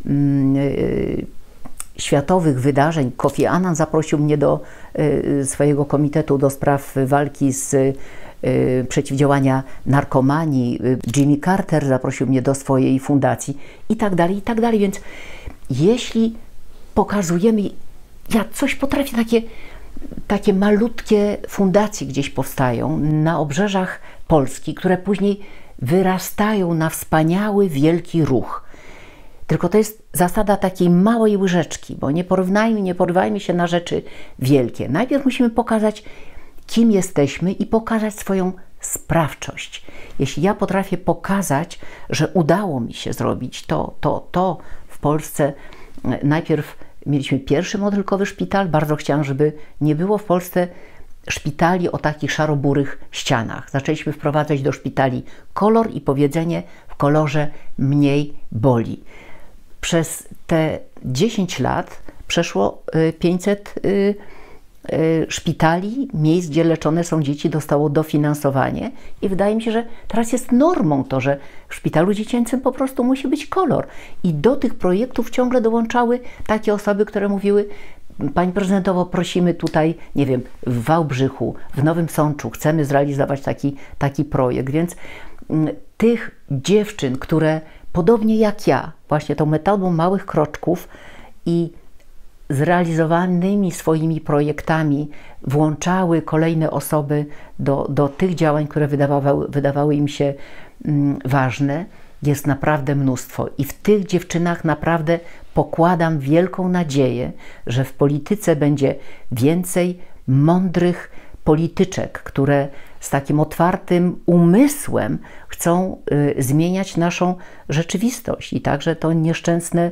yy, światowych wydarzeń. Kofi Annan zaprosił mnie do yy, swojego komitetu do spraw walki z yy, przeciwdziałania narkomanii. Jimmy Carter zaprosił mnie do swojej fundacji i tak dalej, i tak dalej. Więc jeśli pokazujemy, ja coś potrafię, takie, takie malutkie fundacje gdzieś powstają na obrzeżach Polski, które później wyrastają na wspaniały, wielki ruch. Tylko to jest zasada takiej małej łyżeczki, bo nie porównajmy, nie porywajmy się na rzeczy wielkie. Najpierw musimy pokazać, kim jesteśmy i pokazać swoją sprawczość. Jeśli ja potrafię pokazać, że udało mi się zrobić to, to, to w Polsce, najpierw mieliśmy pierwszy motylkowy szpital, bardzo chciałam, żeby nie było w Polsce szpitali o takich szaroburych ścianach. Zaczęliśmy wprowadzać do szpitali kolor i powiedzenie w kolorze mniej boli. Przez te dziesięć lat przeszło pięćset szpitali, miejsc, gdzie leczone są dzieci, dostało dofinansowanie i wydaje mi się, że teraz jest normą to, że w szpitalu dziecięcym po prostu musi być kolor. I do tych projektów ciągle dołączały takie osoby, które mówiły: Pani prezydentowo, prosimy tutaj, nie wiem, w Wałbrzychu, w Nowym Sączu, chcemy zrealizować taki, taki projekt. Więc m, tych dziewczyn, które podobnie jak ja, właśnie tą metodą małych kroczków i zrealizowanymi swoimi projektami włączały kolejne osoby do, do tych działań, które wydawały, wydawały im się mm, ważne, jest naprawdę mnóstwo. I w tych dziewczynach naprawdę pokładam wielką nadzieję, że w polityce będzie więcej mądrych polityczek, które z takim otwartym umysłem chcą y, zmieniać naszą rzeczywistość. I także to nieszczęsne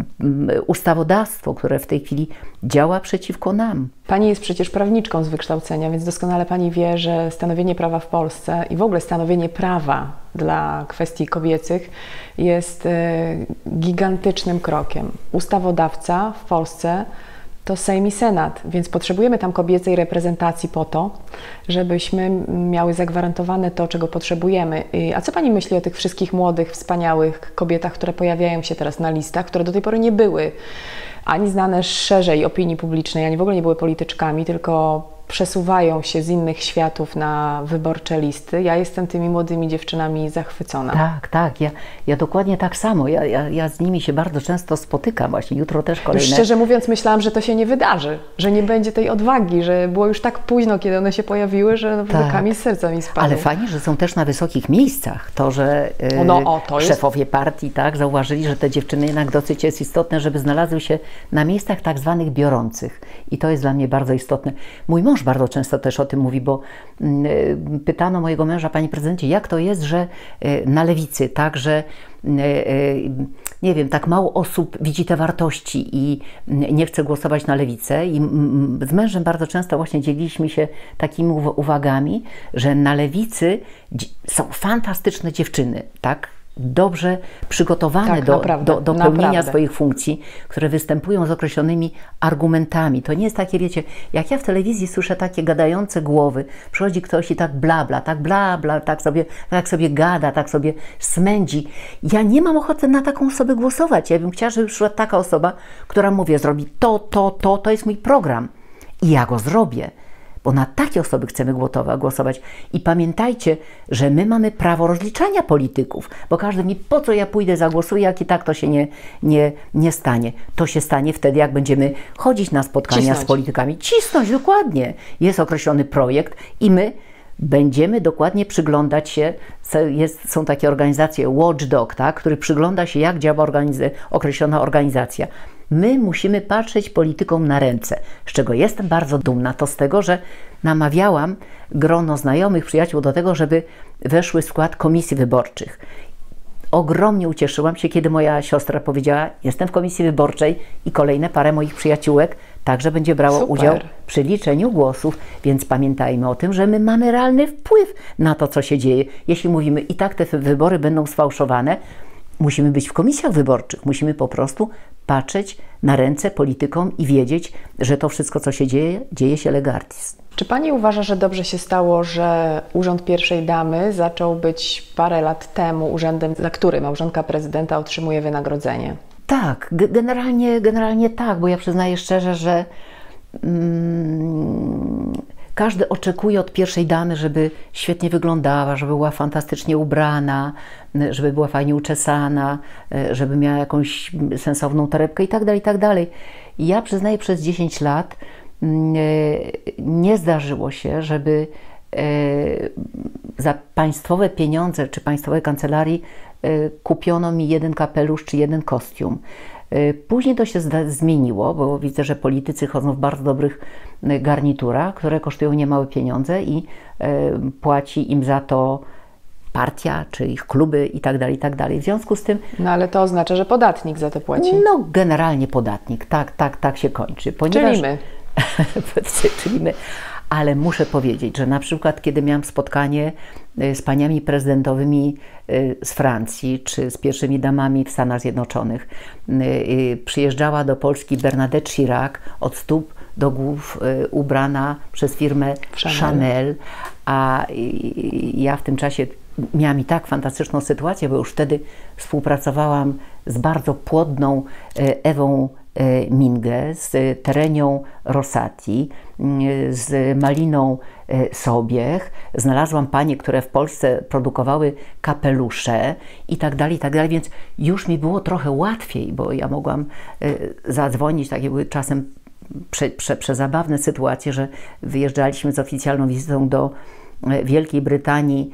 y, ustawodawstwo, które w tej chwili działa przeciwko nam. Pani jest przecież prawniczką z wykształcenia, więc doskonale Pani wie, że stanowienie prawa w Polsce i w ogóle stanowienie prawa dla kwestii kobiecych jest y, gigantycznym krokiem. Ustawodawca w Polsce to Sejm i Senat, więc potrzebujemy tam kobiecej reprezentacji po to, żebyśmy miały zagwarantowane to, czego potrzebujemy. A co Pani myśli o tych wszystkich młodych, wspaniałych kobietach, które pojawiają się teraz na listach, które do tej pory nie były ani znane szerzej opinii publicznej, ani w ogóle nie były polityczkami, tylko przesuwają się z innych światów na wyborcze listy. Ja jestem tymi młodymi dziewczynami zachwycona. Tak, tak. Ja, ja dokładnie tak samo. Ja, ja, ja z nimi się bardzo często spotykam. Właśnie jutro też kolejne... Już szczerze mówiąc, myślałam, że to się nie wydarzy, że nie będzie tej odwagi, że było już tak późno, kiedy one się pojawiły, że naprawdę tak. Kamień z serca mi spadł. Ale fajnie, że są też na wysokich miejscach. To, że yy, no, o, to szefowie jest... partii tak, zauważyli, że te dziewczyny jednak dosyć jest istotne, żeby znalazły się na miejscach tak zwanych biorących. I to jest dla mnie bardzo istotne. Mój mąż bardzo często też o tym mówi, bo y, pytano mojego męża: Panie prezydencie, jak to jest, że y, na lewicy także y, y, nie wiem, tak mało osób widzi te wartości i y, nie chce głosować na lewicę. I y, z mężem bardzo często właśnie dzieliliśmy się takimi uwagami, że na lewicy są fantastyczne dziewczyny, tak? Dobrze przygotowane tak, do, naprawdę, do, do pełnienia naprawdę. swoich funkcji, które występują z określonymi argumentami. To nie jest takie, wiecie, jak ja w telewizji słyszę takie gadające głowy, przychodzi ktoś i tak bla, bla, tak bla, bla, tak sobie, tak sobie gada, tak sobie smędzi. Ja nie mam ochoty na taką osobę głosować. Ja bym chciała, żeby przyszła taka osoba, która, mówię, zrobi to, to, to, to jest mój program. I ja go zrobię. Bo na takie osoby chcemy głosować. I pamiętajcie, że my mamy prawo rozliczania polityków, bo każdy mi, po co ja pójdę, zagłosuję, jak i tak to się nie, nie, nie stanie. To się stanie wtedy, jak będziemy chodzić na spotkania Cisnąć. z politykami. Cisnąć, dokładnie. Jest określony projekt i my będziemy dokładnie przyglądać się, jest, są takie organizacje Watchdog, tak, który przygląda się, jak działa organiz określona organizacja. My musimy patrzeć politykom na ręce, z czego jestem bardzo dumna, to z tego, że namawiałam grono znajomych, przyjaciół do tego, żeby weszły w skład komisji wyborczych. Ogromnie ucieszyłam się, kiedy moja siostra powiedziała, jestem w komisji wyborczej i kolejne parę moich przyjaciółek także będzie brało Super. udział przy liczeniu głosów, więc pamiętajmy o tym, że my mamy realny wpływ na to, co się dzieje. Jeśli mówimy, i tak te wybory będą sfałszowane, musimy być w komisjach wyborczych, musimy po prostu patrzeć na ręce politykom i wiedzieć, że to wszystko, co się dzieje, dzieje się lege artis. Czy Pani uważa, że dobrze się stało, że Urząd Pierwszej Damy zaczął być parę lat temu urzędem, za który małżonka prezydenta otrzymuje wynagrodzenie? Tak, generalnie, generalnie tak, bo ja przyznaję szczerze, że mm, każdy oczekuje od pierwszej damy, żeby świetnie wyglądała, żeby była fantastycznie ubrana, żeby była fajnie uczesana, żeby miała jakąś sensowną torebkę i tak dalej, i tak dalej. I ja przyznaję, przez dziesięć lat nie zdarzyło się, żeby za państwowe pieniądze czy państwowej kancelarii kupiono mi jeden kapelusz czy jeden kostium. Później to się zmieniło, bo widzę, że politycy chodzą w bardzo dobrych garniturach, które kosztują niemałe pieniądze i płaci im za to partia, czy ich kluby i tak dalej, i tak dalej. W związku z tym... No ale to oznacza, że podatnik za to płaci. No generalnie podatnik, tak, tak, tak się kończy. Ponieważ... Czyli my. Czyli my. Ale muszę powiedzieć, że na przykład kiedy miałam spotkanie z paniami prezydentowymi z Francji, czy z pierwszymi damami w Stanach Zjednoczonych, przyjeżdżała do Polski Bernadette Chirac, od stóp do głów ubrana przez firmę Chanel. Chanel, a ja w tym czasie miałam i tak fantastyczną sytuację, bo już wtedy współpracowałam z bardzo płodną Ewą Mingę, z Terenią Rosati, z Maliną Sobiech. Znalazłam panie, które w Polsce produkowały kapelusze i tak dalej, i tak dalej, więc już mi było trochę łatwiej, bo ja mogłam zadzwonić, takie były czasem prze, prze, przezabawne sytuacje, że wyjeżdżaliśmy z oficjalną wizytą do Wielkiej Brytanii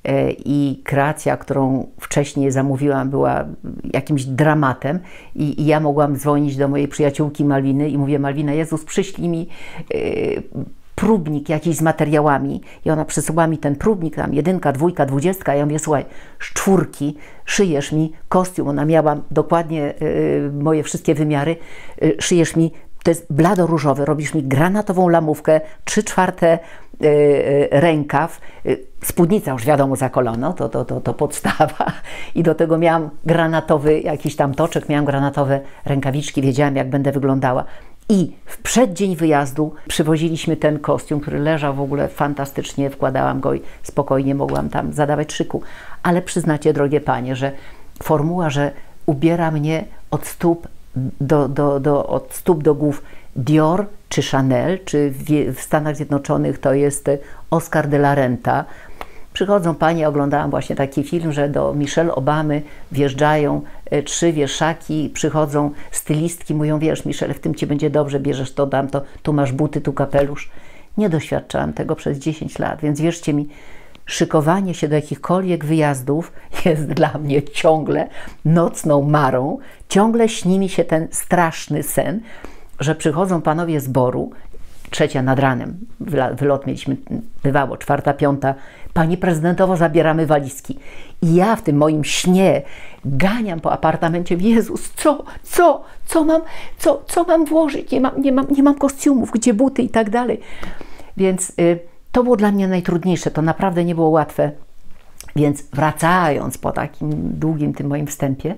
i kreacja, którą wcześniej zamówiłam, była jakimś dramatem i, i ja mogłam dzwonić do mojej przyjaciółki Malwiny i mówię: Malwina, Jezus, przyślij mi yy, próbnik jakiś z materiałami. I ona przysyła mi ten próbnik, tam jedynka, dwójka, dwudziestka, a ja mówię: słuchaj, z czwórki szyjesz mi kostium. Ona miała dokładnie yy, moje wszystkie wymiary, yy, szyjesz mi, to jest blado-różowy, robisz mi granatową lamówkę, trzy czwarte yy, yy, rękaw, yy, spódnica już wiadomo za kolano, to, to, to, to podstawa, i do tego miałam granatowy jakiś tam toczek, miałam granatowe rękawiczki, wiedziałam, jak będę wyglądała. I w przeddzień wyjazdu przywoziliśmy ten kostium, który leżał w ogóle fantastycznie, wkładałam go i spokojnie mogłam tam zadawać szyku. Ale przyznacie, drogie panie, że formuła, że ubiera mnie od stóp do, do, do, od stóp do głów Dior czy Chanel, czy w, w Stanach Zjednoczonych to jest Oscar de la Renta. Przychodzą panie, oglądałam właśnie taki film, że do Michelle Obamy wjeżdżają trzy wieszaki, przychodzą stylistki, mówią: wiesz, Michelle, w tym ci będzie dobrze, bierzesz to, dam to, tu masz buty, tu kapelusz. Nie doświadczałam tego przez dziesięć lat, więc wierzcie mi, szykowanie się do jakichkolwiek wyjazdów jest dla mnie ciągle nocną marą. Ciągle śni mi się ten straszny sen, że przychodzą panowie zboru, trzecia nad ranem, wylot mieliśmy, bywało, czwarta, piąta, pani prezydentowo, zabieramy walizki. I ja w tym moim śnie ganiam po apartamencie: Jezus, co, co, co mam, co, co mam włożyć, nie mam, nie mam, nie mam kostiumów, gdzie buty i tak dalej. Więc y, to było dla mnie najtrudniejsze, to naprawdę nie było łatwe. Więc wracając po takim długim tym moim wstępie,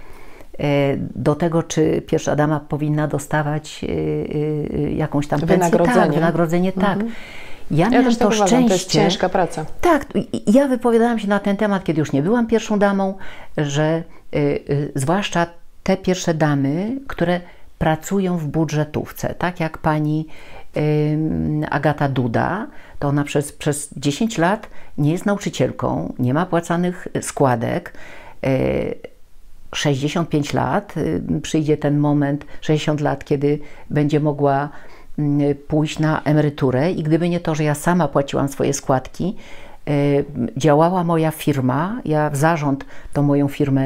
do tego, czy pierwsza dama powinna dostawać jakąś tam pensję. Wynagrodzenie. Tak, wynagrodzenie, tak. Mhm. Ja, ja miałam też to tak szczęście. Uważam, to jest ciężka praca. Tak, ja wypowiadałam się na ten temat, kiedy już nie byłam pierwszą damą, że y, y, zwłaszcza te pierwsze damy, które pracują w budżetówce, tak jak pani y, Agata Duda, to ona przez, przez dziesięć lat nie jest nauczycielką, nie ma płacanych składek, y, sześćdziesiąt pięć lat, przyjdzie ten moment, sześćdziesiąt lat, kiedy będzie mogła pójść na emeryturę, i gdyby nie to, że ja sama płaciłam swoje składki, działała moja firma, ja w zarząd tą moją firmę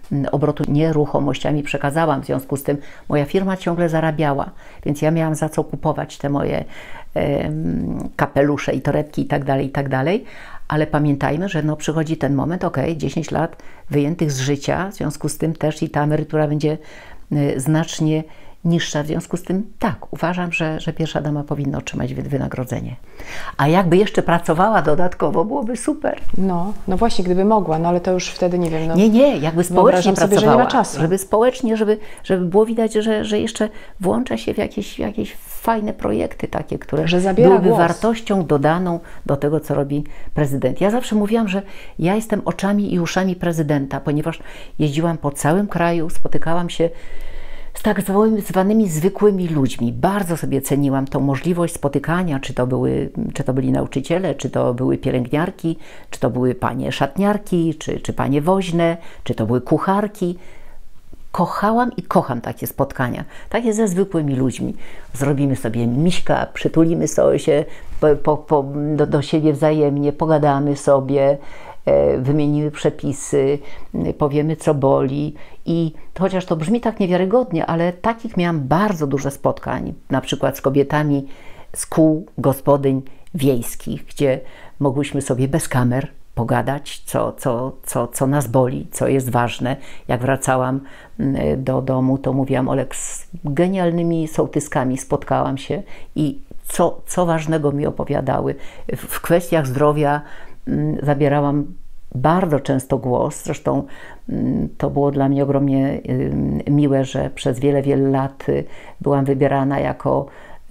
obrotu nieruchomościami przekazałam, w związku z tym moja firma ciągle zarabiała, więc ja miałam za co kupować te moje e, kapelusze i torebki i tak dalej, i tak dalej. Ale pamiętajmy, że no przychodzi ten moment, ok, dziesięć lat wyjętych z życia, w związku z tym też i ta emerytura będzie e, znacznie niższa. W związku z tym tak, uważam, że, że pierwsza dama powinna otrzymać wynagrodzenie. A jakby jeszcze pracowała dodatkowo, byłoby super. No, no właśnie, gdyby mogła, no ale to już wtedy nie wiem. No, nie, nie, jakby społecznie sobie, pracowała, że nie ma czasu. Żeby społecznie, żeby, żeby było widać, że, że jeszcze włącza się w jakieś, w jakieś fajne projekty takie, które że zabiera byłyby głos. wartością dodaną do tego, co robi prezydent. Ja zawsze mówiłam, że ja jestem oczami i uszami prezydenta, ponieważ jeździłam po całym kraju, spotykałam się z tak zwanymi zwykłymi ludźmi. Bardzo sobie ceniłam tą możliwość spotykania, czy to, były, czy to byli nauczyciele, czy to były pielęgniarki, czy to były panie szatniarki, czy, czy panie woźne, czy to były kucharki. Kochałam i kocham takie spotkania, takie ze zwykłymi ludźmi. Zrobimy sobie miśka, przytulimy sobie się po, po, po, do, do siebie wzajemnie, pogadamy sobie, wymienimy przepisy, powiemy co boli i chociaż to brzmi tak niewiarygodnie, ale takich miałam bardzo dużo spotkań, na przykład z kobietami z kół gospodyń wiejskich, gdzie mogłyśmy sobie bez kamer pogadać, co, co, co, co nas boli, co jest ważne. Jak wracałam do domu, to mówiłam, Olek, z genialnymi sołtyskami spotkałam się i co, co ważnego mi opowiadały. W kwestiach zdrowia zabierałam bardzo często głos, zresztą to było dla mnie ogromnie miłe, że przez wiele, wiele lat byłam wybierana jako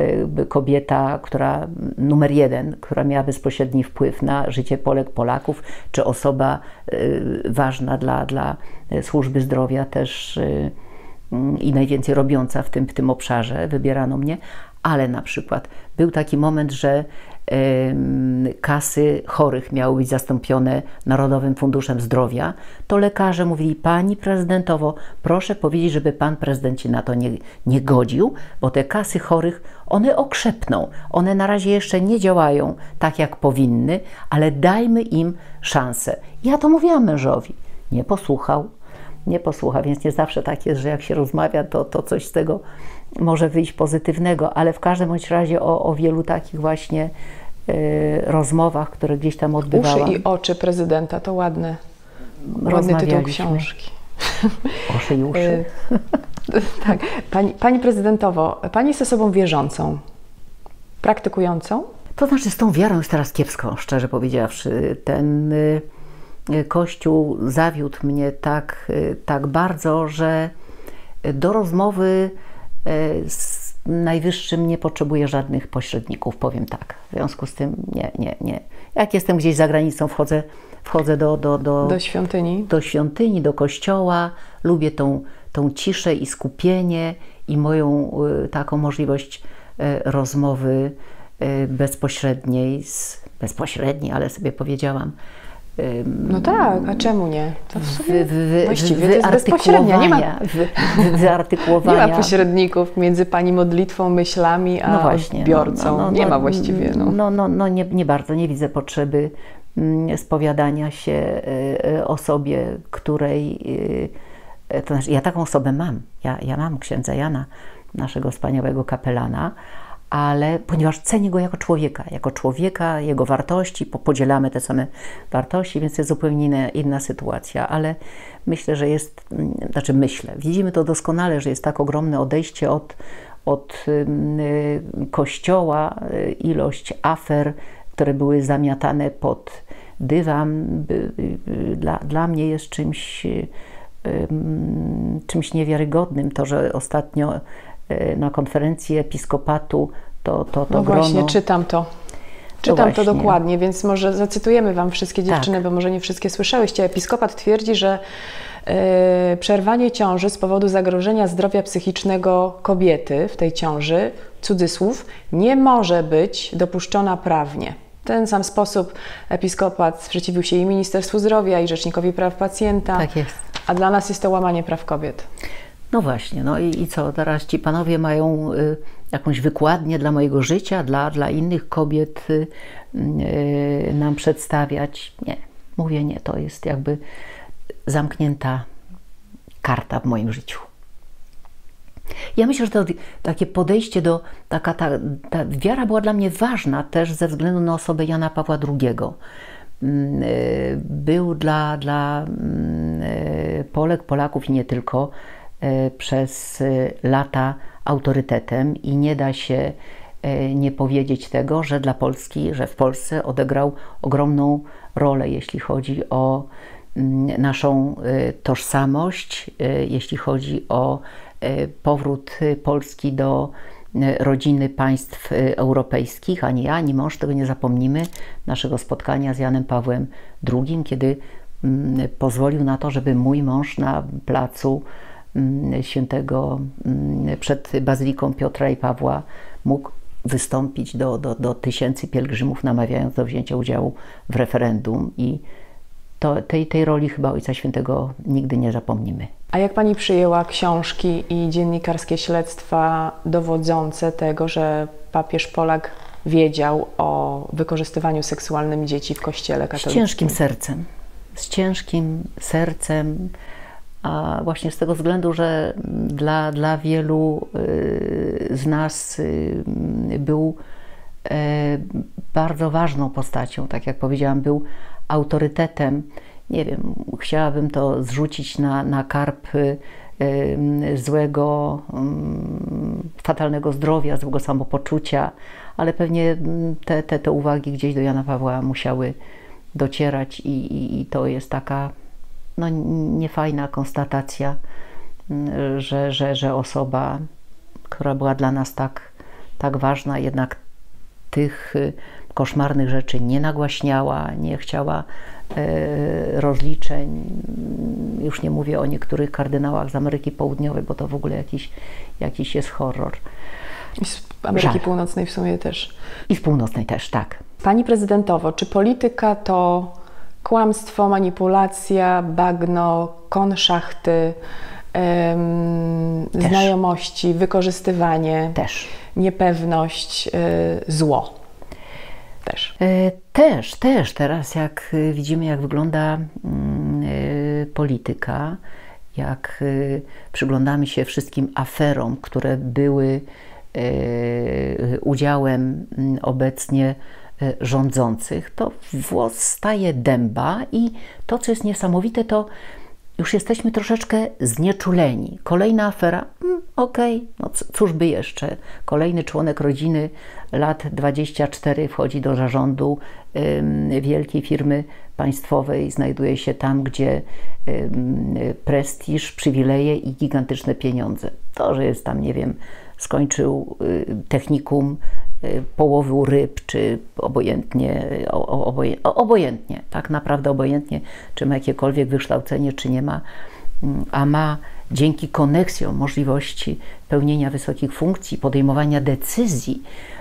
kobieta, która numer jeden, która miała bezpośredni wpływ na życie Polek, Polaków, czy osoba ważna dla, dla służby zdrowia też i najwięcej robiąca w tym, w tym obszarze, wybierano mnie, ale na przykład był taki moment, że kasy chorych miały być zastąpione Narodowym Funduszem Zdrowia, to lekarze mówili, pani prezydentowo, proszę powiedzieć, żeby pan prezydent się na to nie, nie godził, bo te kasy chorych, one okrzepną, one na razie jeszcze nie działają tak jak powinny, ale dajmy im szansę. Ja to mówiłam mężowi, nie posłuchał, nie posłucha, więc nie zawsze tak jest, że jak się rozmawia, to, to coś z tego może wyjść pozytywnego, ale w każdym bądź razie o, o wielu takich właśnie y, rozmowach, które gdzieś tam odbywałam. Uszy i oczy prezydenta to ładne, ładny tytuł książki. Uszy i uszy. Tak. Pani, pani prezydentowo, pani jest osobą wierzącą, praktykującą? To znaczy z tą wiarą jest teraz kiepsko, szczerze powiedziawszy. Ten y, Kościół zawiódł mnie tak, y, tak bardzo, że do rozmowy z Najwyższym nie potrzebuję żadnych pośredników, powiem tak. W związku z tym nie, nie, nie. Jak jestem gdzieś za granicą, wchodzę, wchodzę do, do, do, do świątyni, do świątyni, do kościoła. Lubię tą, tą ciszę i skupienie i moją y, taką możliwość y, rozmowy y, bezpośredniej, z, bezpośredniej, ale sobie powiedziałam, no tak, a czemu nie? To w sumie wy, wy, właściwie to jest bezpośrednia, nie ma, wy, wy, wyartykułowania. Nie ma pośredników między pani modlitwą, myślami, a no właśnie, odbiorcą. No, no, no, nie ma właściwie. No, no, no, no nie, nie bardzo, nie widzę potrzeby spowiadania się osobie, której, to znaczy ja taką osobę mam, ja, ja mam księdza Jana, naszego wspaniałego kapelana, ale ponieważ cenię go jako człowieka, jako człowieka, jego wartości, podzielamy te same wartości, więc jest zupełnie inna, inna sytuacja, ale myślę, że jest, znaczy myślę, widzimy to doskonale, że jest tak ogromne odejście od, od y, Kościoła, y, ilość afer, które były zamiatane pod dywan, by, y, dla, dla mnie jest czymś, y, y, czymś niewiarygodnym, to, że ostatnio na konferencji episkopatu to, to, to no grono... właśnie, czytam to. Czytam to, to dokładnie, więc może zacytujemy Wam wszystkie dziewczyny, tak. Bo może nie wszystkie słyszałyście. Episkopat twierdzi, że yy, przerwanie ciąży z powodu zagrożenia zdrowia psychicznego kobiety w tej ciąży, cudzysłów, nie może być dopuszczona prawnie. W ten sam sposób episkopat sprzeciwił się i Ministerstwu Zdrowia, i Rzecznikowi Praw Pacjenta, tak jest. A dla nas jest to łamanie praw kobiet. No właśnie, no i, i co, teraz ci panowie mają y, jakąś wykładnię dla mojego życia, dla, dla innych kobiet y, y, nam przedstawiać? Nie, mówię nie, to jest jakby zamknięta karta w moim życiu. Ja myślę, że to takie podejście do, taka ta, ta wiara była dla mnie ważna też ze względu na osobę Jana Pawła drugiego. Był dla, dla Polek, Polaków i nie tylko przez lata autorytetem i nie da się nie powiedzieć tego, że dla Polski, że w Polsce odegrał ogromną rolę, jeśli chodzi o naszą tożsamość, jeśli chodzi o powrót Polski do rodziny państw europejskich. Ani ja, ani mąż, tego nie zapomnimy, naszego spotkania z Janem Pawłem drugim, kiedy pozwolił na to, żeby mój mąż na placu Świętego, przed Bazyliką Piotra i Pawła mógł wystąpić do, do, do tysięcy pielgrzymów, namawiając do wzięcia udziału w referendum. I to, tej, tej roli chyba Ojca Świętego nigdy nie zapomnimy. A jak Pani przyjęła książki i dziennikarskie śledztwa dowodzące tego, że papież Polak wiedział o wykorzystywaniu seksualnym dzieci w Kościele katolickim? Z ciężkim sercem. Z ciężkim sercem, a właśnie z tego względu, że dla, dla wielu z nas był bardzo ważną postacią, tak jak powiedziałam, był autorytetem. Nie wiem, chciałabym to zrzucić na, na karb y, y, złego, y, fatalnego zdrowia, złego samopoczucia, ale pewnie te, te, te uwagi gdzieś do Jana Pawła musiały docierać i, i, i to jest taka no, niefajna konstatacja, y, że, że, że osoba, która była dla nas tak, tak ważna, jednak tych y, koszmarnych rzeczy nie nagłaśniała, nie chciała rozliczeń. Już nie mówię o niektórych kardynałach z Ameryki Południowej, bo to w ogóle jakiś, jakiś jest horror. I z Ameryki Żal. Północnej w sumie też. I z Północnej też, tak. Pani prezydentowo, czy polityka to kłamstwo, manipulacja, bagno, konszachty, ym, znajomości, wykorzystywanie, też. niepewność, yy, zło? Też. Też, też. Teraz jak widzimy, jak wygląda polityka, jak przyglądamy się wszystkim aferom, które były udziałem obecnie rządzących, to włos staje dęba i to, co jest niesamowite, to już jesteśmy troszeczkę znieczuleni. Kolejna afera, mm, okej, okay, no cóż by jeszcze. Kolejny członek rodziny, lat dwadzieścia cztery, wchodzi do zarządu ym, wielkiej firmy państwowej, znajduje się tam, gdzie ym, prestiż, przywileje i gigantyczne pieniądze. To, że jest tam, nie wiem, skończył y, technikum, y, połowił ryb, czy obojętnie, o, oboje, obojętnie, tak naprawdę obojętnie, czy ma jakiekolwiek wykształcenie, czy nie ma, a ma dzięki koneksjom możliwości pełnienia wysokich funkcji, podejmowania decyzji,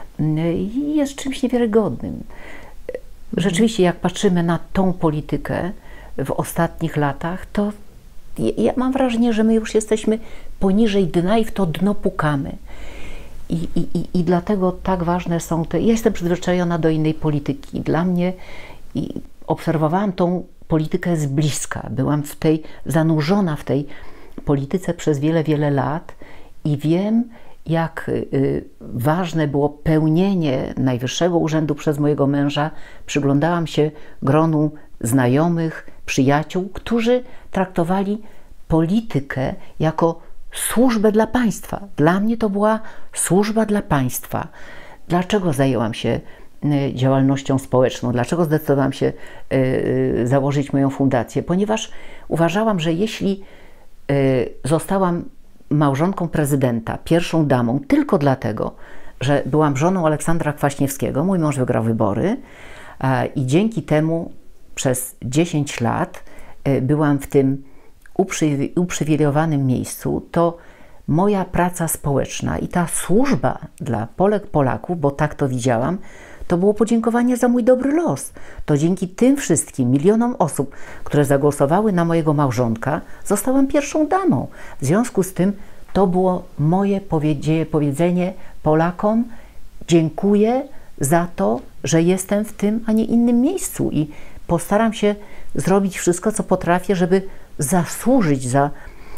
jest czymś niewiarygodnym. Rzeczywiście, jak patrzymy na tą politykę w ostatnich latach, to ja mam wrażenie, że my już jesteśmy poniżej dna i w to dno pukamy. I, i, i, i dlatego tak ważne są te... Ja jestem przyzwyczajona do innej polityki. Dla mnie i obserwowałam tą politykę z bliska. Byłam w tej, zanurzona w tej polityce przez wiele, wiele lat i wiem, jak y, ważne było pełnienie najwyższego urzędu przez mojego męża. Przyglądałam się gronu znajomych, przyjaciół, którzy traktowali politykę jako służbę dla państwa. Dla mnie to była służba dla państwa. Dlaczego zajęłam się działalnością społeczną? Dlaczego zdecydowałam się y, założyć moją fundację? Ponieważ uważałam, że jeśli y, zostałam małżonką prezydenta, pierwszą damą, tylko dlatego, że byłam żoną Aleksandra Kwaśniewskiego, mój mąż wygrał wybory a, i dzięki temu przez dziesięć lat y, byłam w tym uprzy, uprzywilejowanym miejscu, to moja praca społeczna i ta służba dla Polek, Polaków, bo tak to widziałam, to było podziękowanie za mój dobry los. To dzięki tym wszystkim milionom osób, które zagłosowały na mojego małżonka, zostałam pierwszą damą. W związku z tym to było moje powiedzenie Polakom: dziękuję za to, że jestem w tym, a nie innym miejscu i postaram się zrobić wszystko, co potrafię, żeby zasłużyć za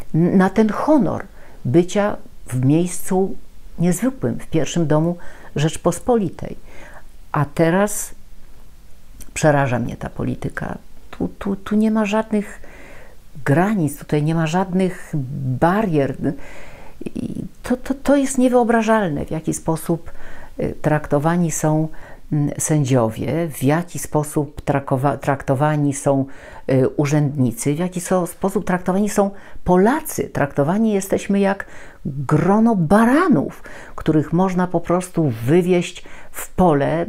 na ten honor bycia w miejscu niezwykłym, w pierwszym domu Rzeczpospolitej. A teraz przeraża mnie ta polityka. Tu, tu, tu nie ma żadnych granic, tutaj nie ma żadnych barier. I to, to, to jest niewyobrażalne, w jaki sposób traktowani są sędziowie, w jaki sposób traktowani są urzędnicy, w jaki sposób traktowani są Polacy. Traktowani jesteśmy jak grono baranów, których można po prostu wywieźć w pole.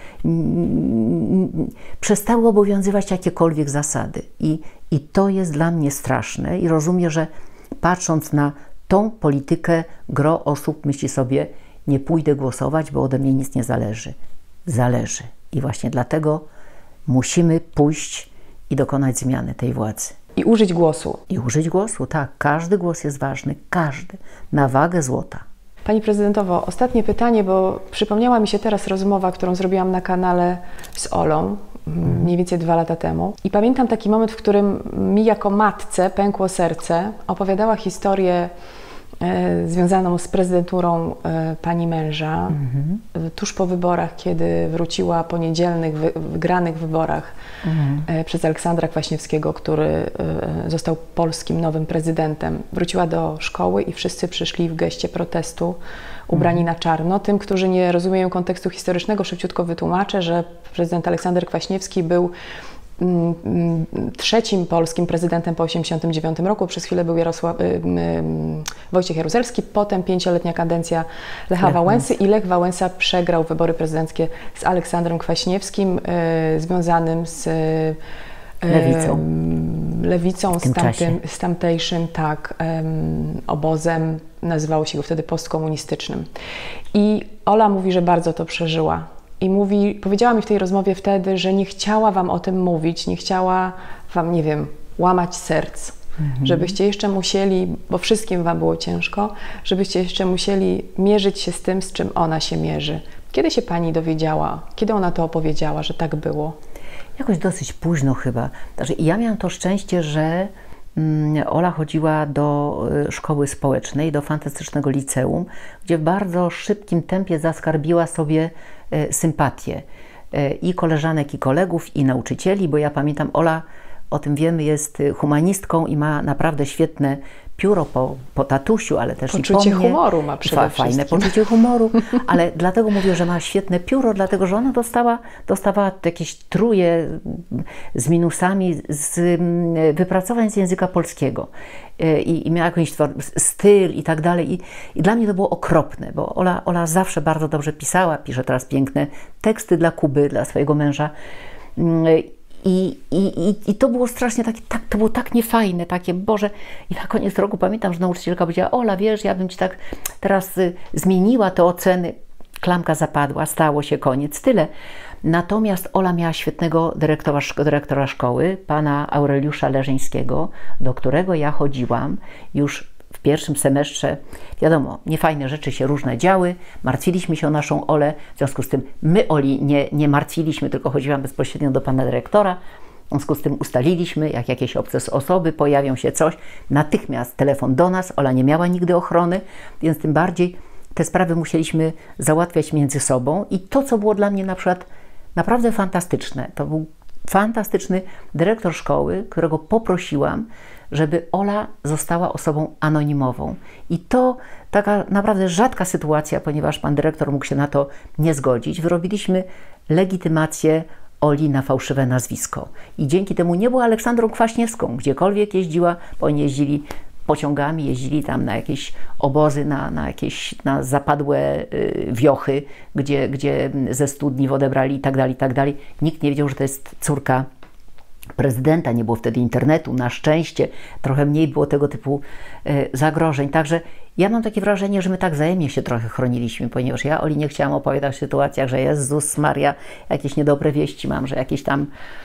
Przestały obowiązywać jakiekolwiek zasady. I, i to jest dla mnie straszne i rozumiem, że patrząc na tą politykę, gro osób myśli sobie, nie pójdę głosować, bo ode mnie nic nie zależy. Zależy. I właśnie dlatego musimy pójść i dokonać zmiany tej władzy. I użyć głosu. I użyć głosu, tak. Każdy głos jest ważny. Każdy. Na wagę złota. Pani prezydentowo, ostatnie pytanie, bo przypomniała mi się teraz rozmowa, którą zrobiłam na kanale z Olą, hmm. mniej więcej dwa lata temu. I pamiętam taki moment, w którym mi jako matce pękło serce. Opowiadała historię e, związaną z prezydenturą e, pani męża. Hmm. Tuż po wyborach, kiedy wróciła po niedzielnych, wy, wygranych wyborach hmm. e, przez Aleksandra Kwaśniewskiego, który e, został polskim nowym prezydentem. Wróciła do szkoły i wszyscy przyszli w geście protestu ubrani na czarno. Tym, którzy nie rozumieją kontekstu historycznego, szybciutko wytłumaczę, że prezydent Aleksander Kwaśniewski był mm, trzecim polskim prezydentem po tysiąc dziewięćset osiemdziesiątym dziewiątym roku. Przez chwilę był Jarosław, y, y, Wojciech Jaruzelski, potem pięcioletnia kadencja Lecha Lech Wałęsy i Lech Wałęsa przegrał wybory prezydenckie z Aleksandrem Kwaśniewskim, y, związanym z y, Lewicą. Lewicą, z, tamtym, z tamtejszym tak, um, obozem, nazywało się go wtedy postkomunistycznym. I Ola mówi, że bardzo to przeżyła. I mówi, powiedziała mi w tej rozmowie wtedy, że nie chciała wam o tym mówić, nie chciała wam, nie wiem, łamać serc. Mhm. Żebyście jeszcze musieli, bo wszystkim wam było ciężko, żebyście jeszcze musieli mierzyć się z tym, z czym ona się mierzy. Kiedy się pani dowiedziała, kiedy ona to opowiedziała, że tak było? Jakoś dosyć późno chyba. Znaczy, ja miałam to szczęście, że mm, Ola chodziła do y, szkoły społecznej, do fantastycznego liceum, gdzie w bardzo szybkim tempie zaskarbiła sobie y, sympatię y, i koleżanek, i kolegów, i nauczycieli, bo ja pamiętam, Ola, o tym wiemy, jest humanistką i ma naprawdę świetne pióro po, po tatusiu, ale też poczucie i po mnie. humoru ma przede wszystkim. Fajne poczucie humoru, ale dlatego mówię, że ma świetne pióro, dlatego że ona dostała, dostawała jakieś truje z minusami z wypracowań z języka polskiego i, i miała jakiś styl i tak dalej. I, i dla mnie to było okropne, bo Ola, Ola zawsze bardzo dobrze pisała, pisze teraz piękne teksty dla Kuby, dla swojego męża. I, i, I to było strasznie takie, tak, to było tak niefajne, takie, Boże. I na koniec roku pamiętam, że nauczycielka powiedziała, Ola, wiesz, ja bym ci tak teraz y, zmieniła te oceny. Klamka zapadła, stało się, koniec, tyle. Natomiast Ola miała świetnego dyrektora, dyrektora szkoły, pana Aureliusza Leżyńskiego, do którego ja chodziłam już w pierwszym semestrze. Wiadomo, niefajne rzeczy się różne działy, martwiliśmy się o naszą Olę, w związku z tym my Oli nie, nie martwiliśmy, tylko chodziłam bezpośrednio do pana dyrektora. W związku z tym ustaliliśmy, jak jakieś obce osoby, pojawią się coś, natychmiast telefon do nas. Ola nie miała nigdy ochrony, więc tym bardziej te sprawy musieliśmy załatwiać między sobą. I to, co było dla mnie na przykład naprawdę fantastyczne, to był fantastyczny dyrektor szkoły, którego poprosiłam, żeby Ola została osobą anonimową. I to taka naprawdę rzadka sytuacja, ponieważ pan dyrektor mógł się na to nie zgodzić. Wyrobiliśmy legitymację Oli na fałszywe nazwisko. I dzięki temu nie była Aleksandrą Kwaśniewską. Gdziekolwiek jeździła, bo oni jeździli pociągami, jeździli tam na jakieś obozy, na, na jakieś na zapadłe y, wiochy, gdzie, gdzie ze studni wodę brali i tak dalej, i tak dalej. Nikt nie wiedział, że to jest córka prezydenta, nie było wtedy internetu, na szczęście, trochę mniej było tego typu y, zagrożeń. Także ja mam takie wrażenie, że my tak wzajemnie się trochę chroniliśmy, ponieważ ja Oli nie chciałam opowiadać w sytuacjach, że Jezus Maria, jakieś niedobre wieści mam, że jakiś tam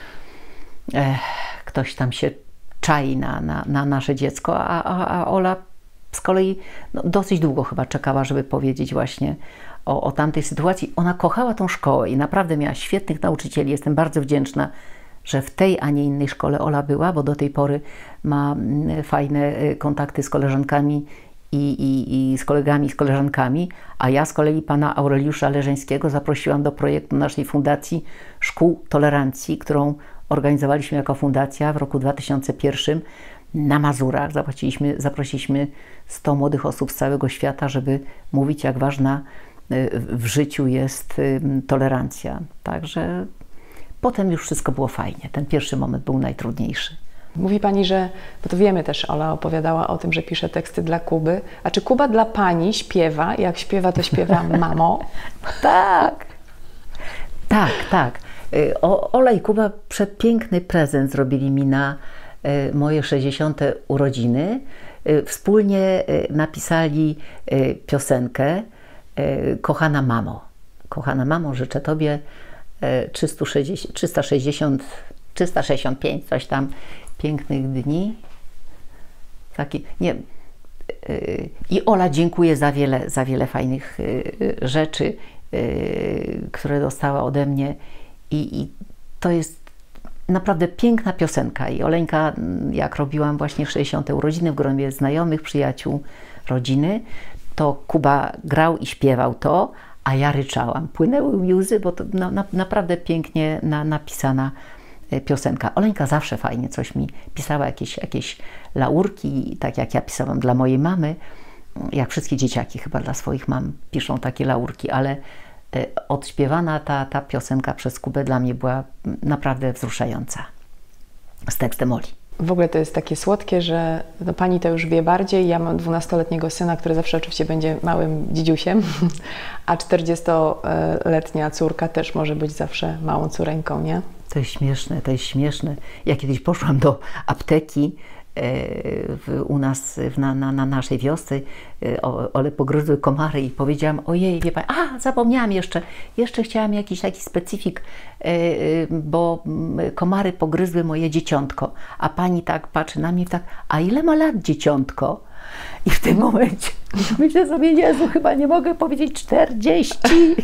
e, ktoś tam się czai na, na, na nasze dziecko, a, a, a Ola z kolei no, dosyć długo chyba czekała, żeby powiedzieć właśnie o, o tamtej sytuacji. Ona kochała tą szkołę i naprawdę miała świetnych nauczycieli. Jestem bardzo wdzięczna, że w tej, a nie innej szkole Ola była, bo do tej pory ma fajne kontakty z koleżankami i, i, i z kolegami, z koleżankami, a ja z kolei pana Aureliusza Leżeńskiego zaprosiłam do projektu naszej Fundacji Szkół Tolerancji, którą organizowaliśmy jako fundacja w roku dwa tysiące pierwszym na Mazurach. Zaprosiliśmy, zaprosiliśmy sto młodych osób z całego świata, żeby mówić, jak ważna w życiu jest tolerancja. Także potem już wszystko było fajnie. Ten pierwszy moment był najtrudniejszy. Mówi Pani, że, bo to wiemy też, Ola opowiadała o tym, że pisze teksty dla Kuby. A czy Kuba dla Pani śpiewa? Jak śpiewa, to śpiewa mamo? Tak, tak, tak. O, Ola i Kuba przepiękny prezent zrobili mi na moje sześćdziesiąte urodziny. Wspólnie napisali piosenkę Kochana mamo. Kochana mamo, życzę Tobie trzysta sześćdziesiąt, trzysta sześćdziesiąt, trzysta sześćdziesiąt pięć, coś tam pięknych dni. Taki, nie. I Ola dziękuję za wiele, za wiele fajnych rzeczy, które dostała ode mnie. I, i to jest naprawdę piękna piosenka. I Oleńka, jak robiłam właśnie sześćdziesiąte urodziny w gronie znajomych, przyjaciół, rodziny, to Kuba grał i śpiewał to, a ja ryczałam. Płynęły łzy, bo to na, na, naprawdę pięknie na, napisana piosenka. Oleńka zawsze fajnie coś mi pisała, jakieś, jakieś laurki, tak jak ja pisałam dla mojej mamy, jak wszystkie dzieciaki chyba dla swoich mam piszą takie laurki, ale odśpiewana ta, ta piosenka przez Kubę dla mnie była naprawdę wzruszająca. Z tekstem Oli. W ogóle to jest takie słodkie, że no, Pani to już wie bardziej. Ja mam dwunastoletniego syna, który zawsze oczywiście będzie małym dzidziusiem, a czterdziestoletnia córka też może być zawsze małą córeńką, nie? To jest śmieszne, to jest śmieszne. Ja kiedyś poszłam do apteki w, u nas w, na, na, na naszej wiosce, o, Ole pogryzły komary i powiedziałam, ojej, wie Pani, a zapomniałam jeszcze, jeszcze chciałam jakiś taki specyfik, bo komary pogryzły moje dzieciątko, a Pani tak patrzy na mnie i tak, a ile ma lat dzieciątko? I w tym momencie myślę sobie, Jezu, chyba nie mogę powiedzieć czterdzieści.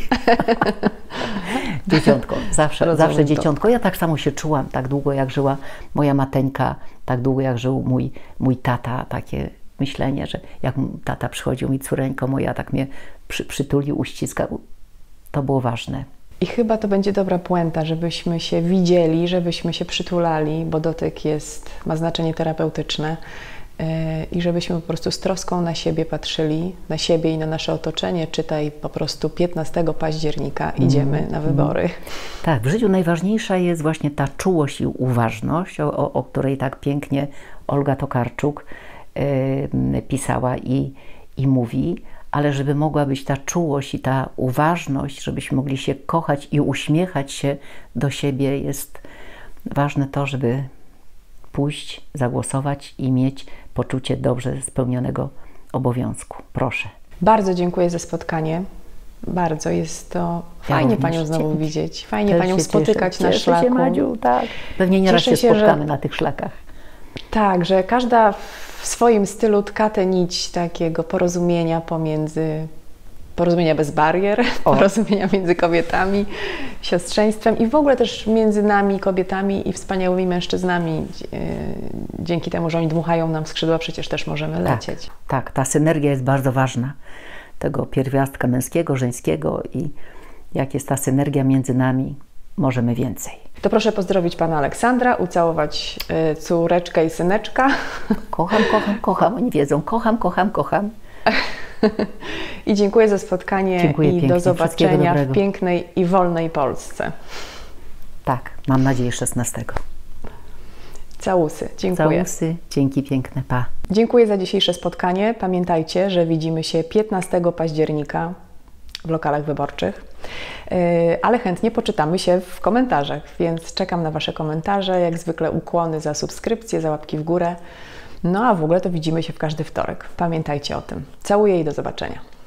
Dzieciątko, zawsze, zawsze dzieciątko. Ja tak samo się czułam, tak długo jak żyła moja mateńka, tak długo jak żył mój, mój tata, takie myślenie, że jak tata przychodził mi, córeńko moja, tak mnie przy, przytulił, uściskał, to było ważne. I chyba to będzie dobra puenta, żebyśmy się widzieli, żebyśmy się przytulali, bo dotyk jest, ma znaczenie terapeutyczne. I żebyśmy po prostu z troską na siebie patrzyli, na siebie i na nasze otoczenie. Czytaj po prostu piętnastego października idziemy mm, na wybory. Mm. Tak, w życiu najważniejsza jest właśnie ta czułość i uważność, o, o, o której tak pięknie Olga Tokarczuk y, pisała i, i mówi, ale żeby mogła być ta czułość i ta uważność, żebyśmy mogli się kochać i uśmiechać się do siebie, jest ważne to, żeby pójść, zagłosować i mieć poczucie dobrze spełnionego obowiązku. Proszę. Bardzo dziękuję za spotkanie. Bardzo jest to ja fajnie Panią znowu dzięki. widzieć. Fajnie Też Panią spotykać cieszę. na cieszę szlaku. Się, Madziu, tak. Pewnie nieraz się, się spotkamy że... na tych szlakach. Tak, że każda w swoim stylu tka tę nić takiego porozumienia pomiędzy porozumienia bez barier, o. porozumienia między kobietami, siostrzeństwem i w ogóle też między nami, kobietami i wspaniałymi mężczyznami. Dzięki temu, że oni dmuchają nam skrzydła, przecież też możemy lecieć. Tak, tak, ta synergia jest bardzo ważna. Tego pierwiastka męskiego, żeńskiego i jak jest ta synergia między nami, możemy więcej. To proszę pozdrowić Pana Aleksandra, ucałować córeczkę i syneczka. Kocham, kocham, kocham. Oni wiedzą, kocham, kocham, kocham. I dziękuję za spotkanie dziękuję i pięknie. do zobaczenia w pięknej i wolnej Polsce. Tak, mam nadzieję szesnastego. Całusy, dziękuję. Całusy, dzięki piękne, pa. Dziękuję za dzisiejsze spotkanie. Pamiętajcie, że widzimy się piętnastego października w lokalach wyborczych, ale chętnie poczytamy się w komentarzach, więc czekam na Wasze komentarze. Jak zwykle ukłony za subskrypcję, za łapki w górę. No a w ogóle to widzimy się w każdy wtorek. Pamiętajcie o tym. Całuję i do zobaczenia.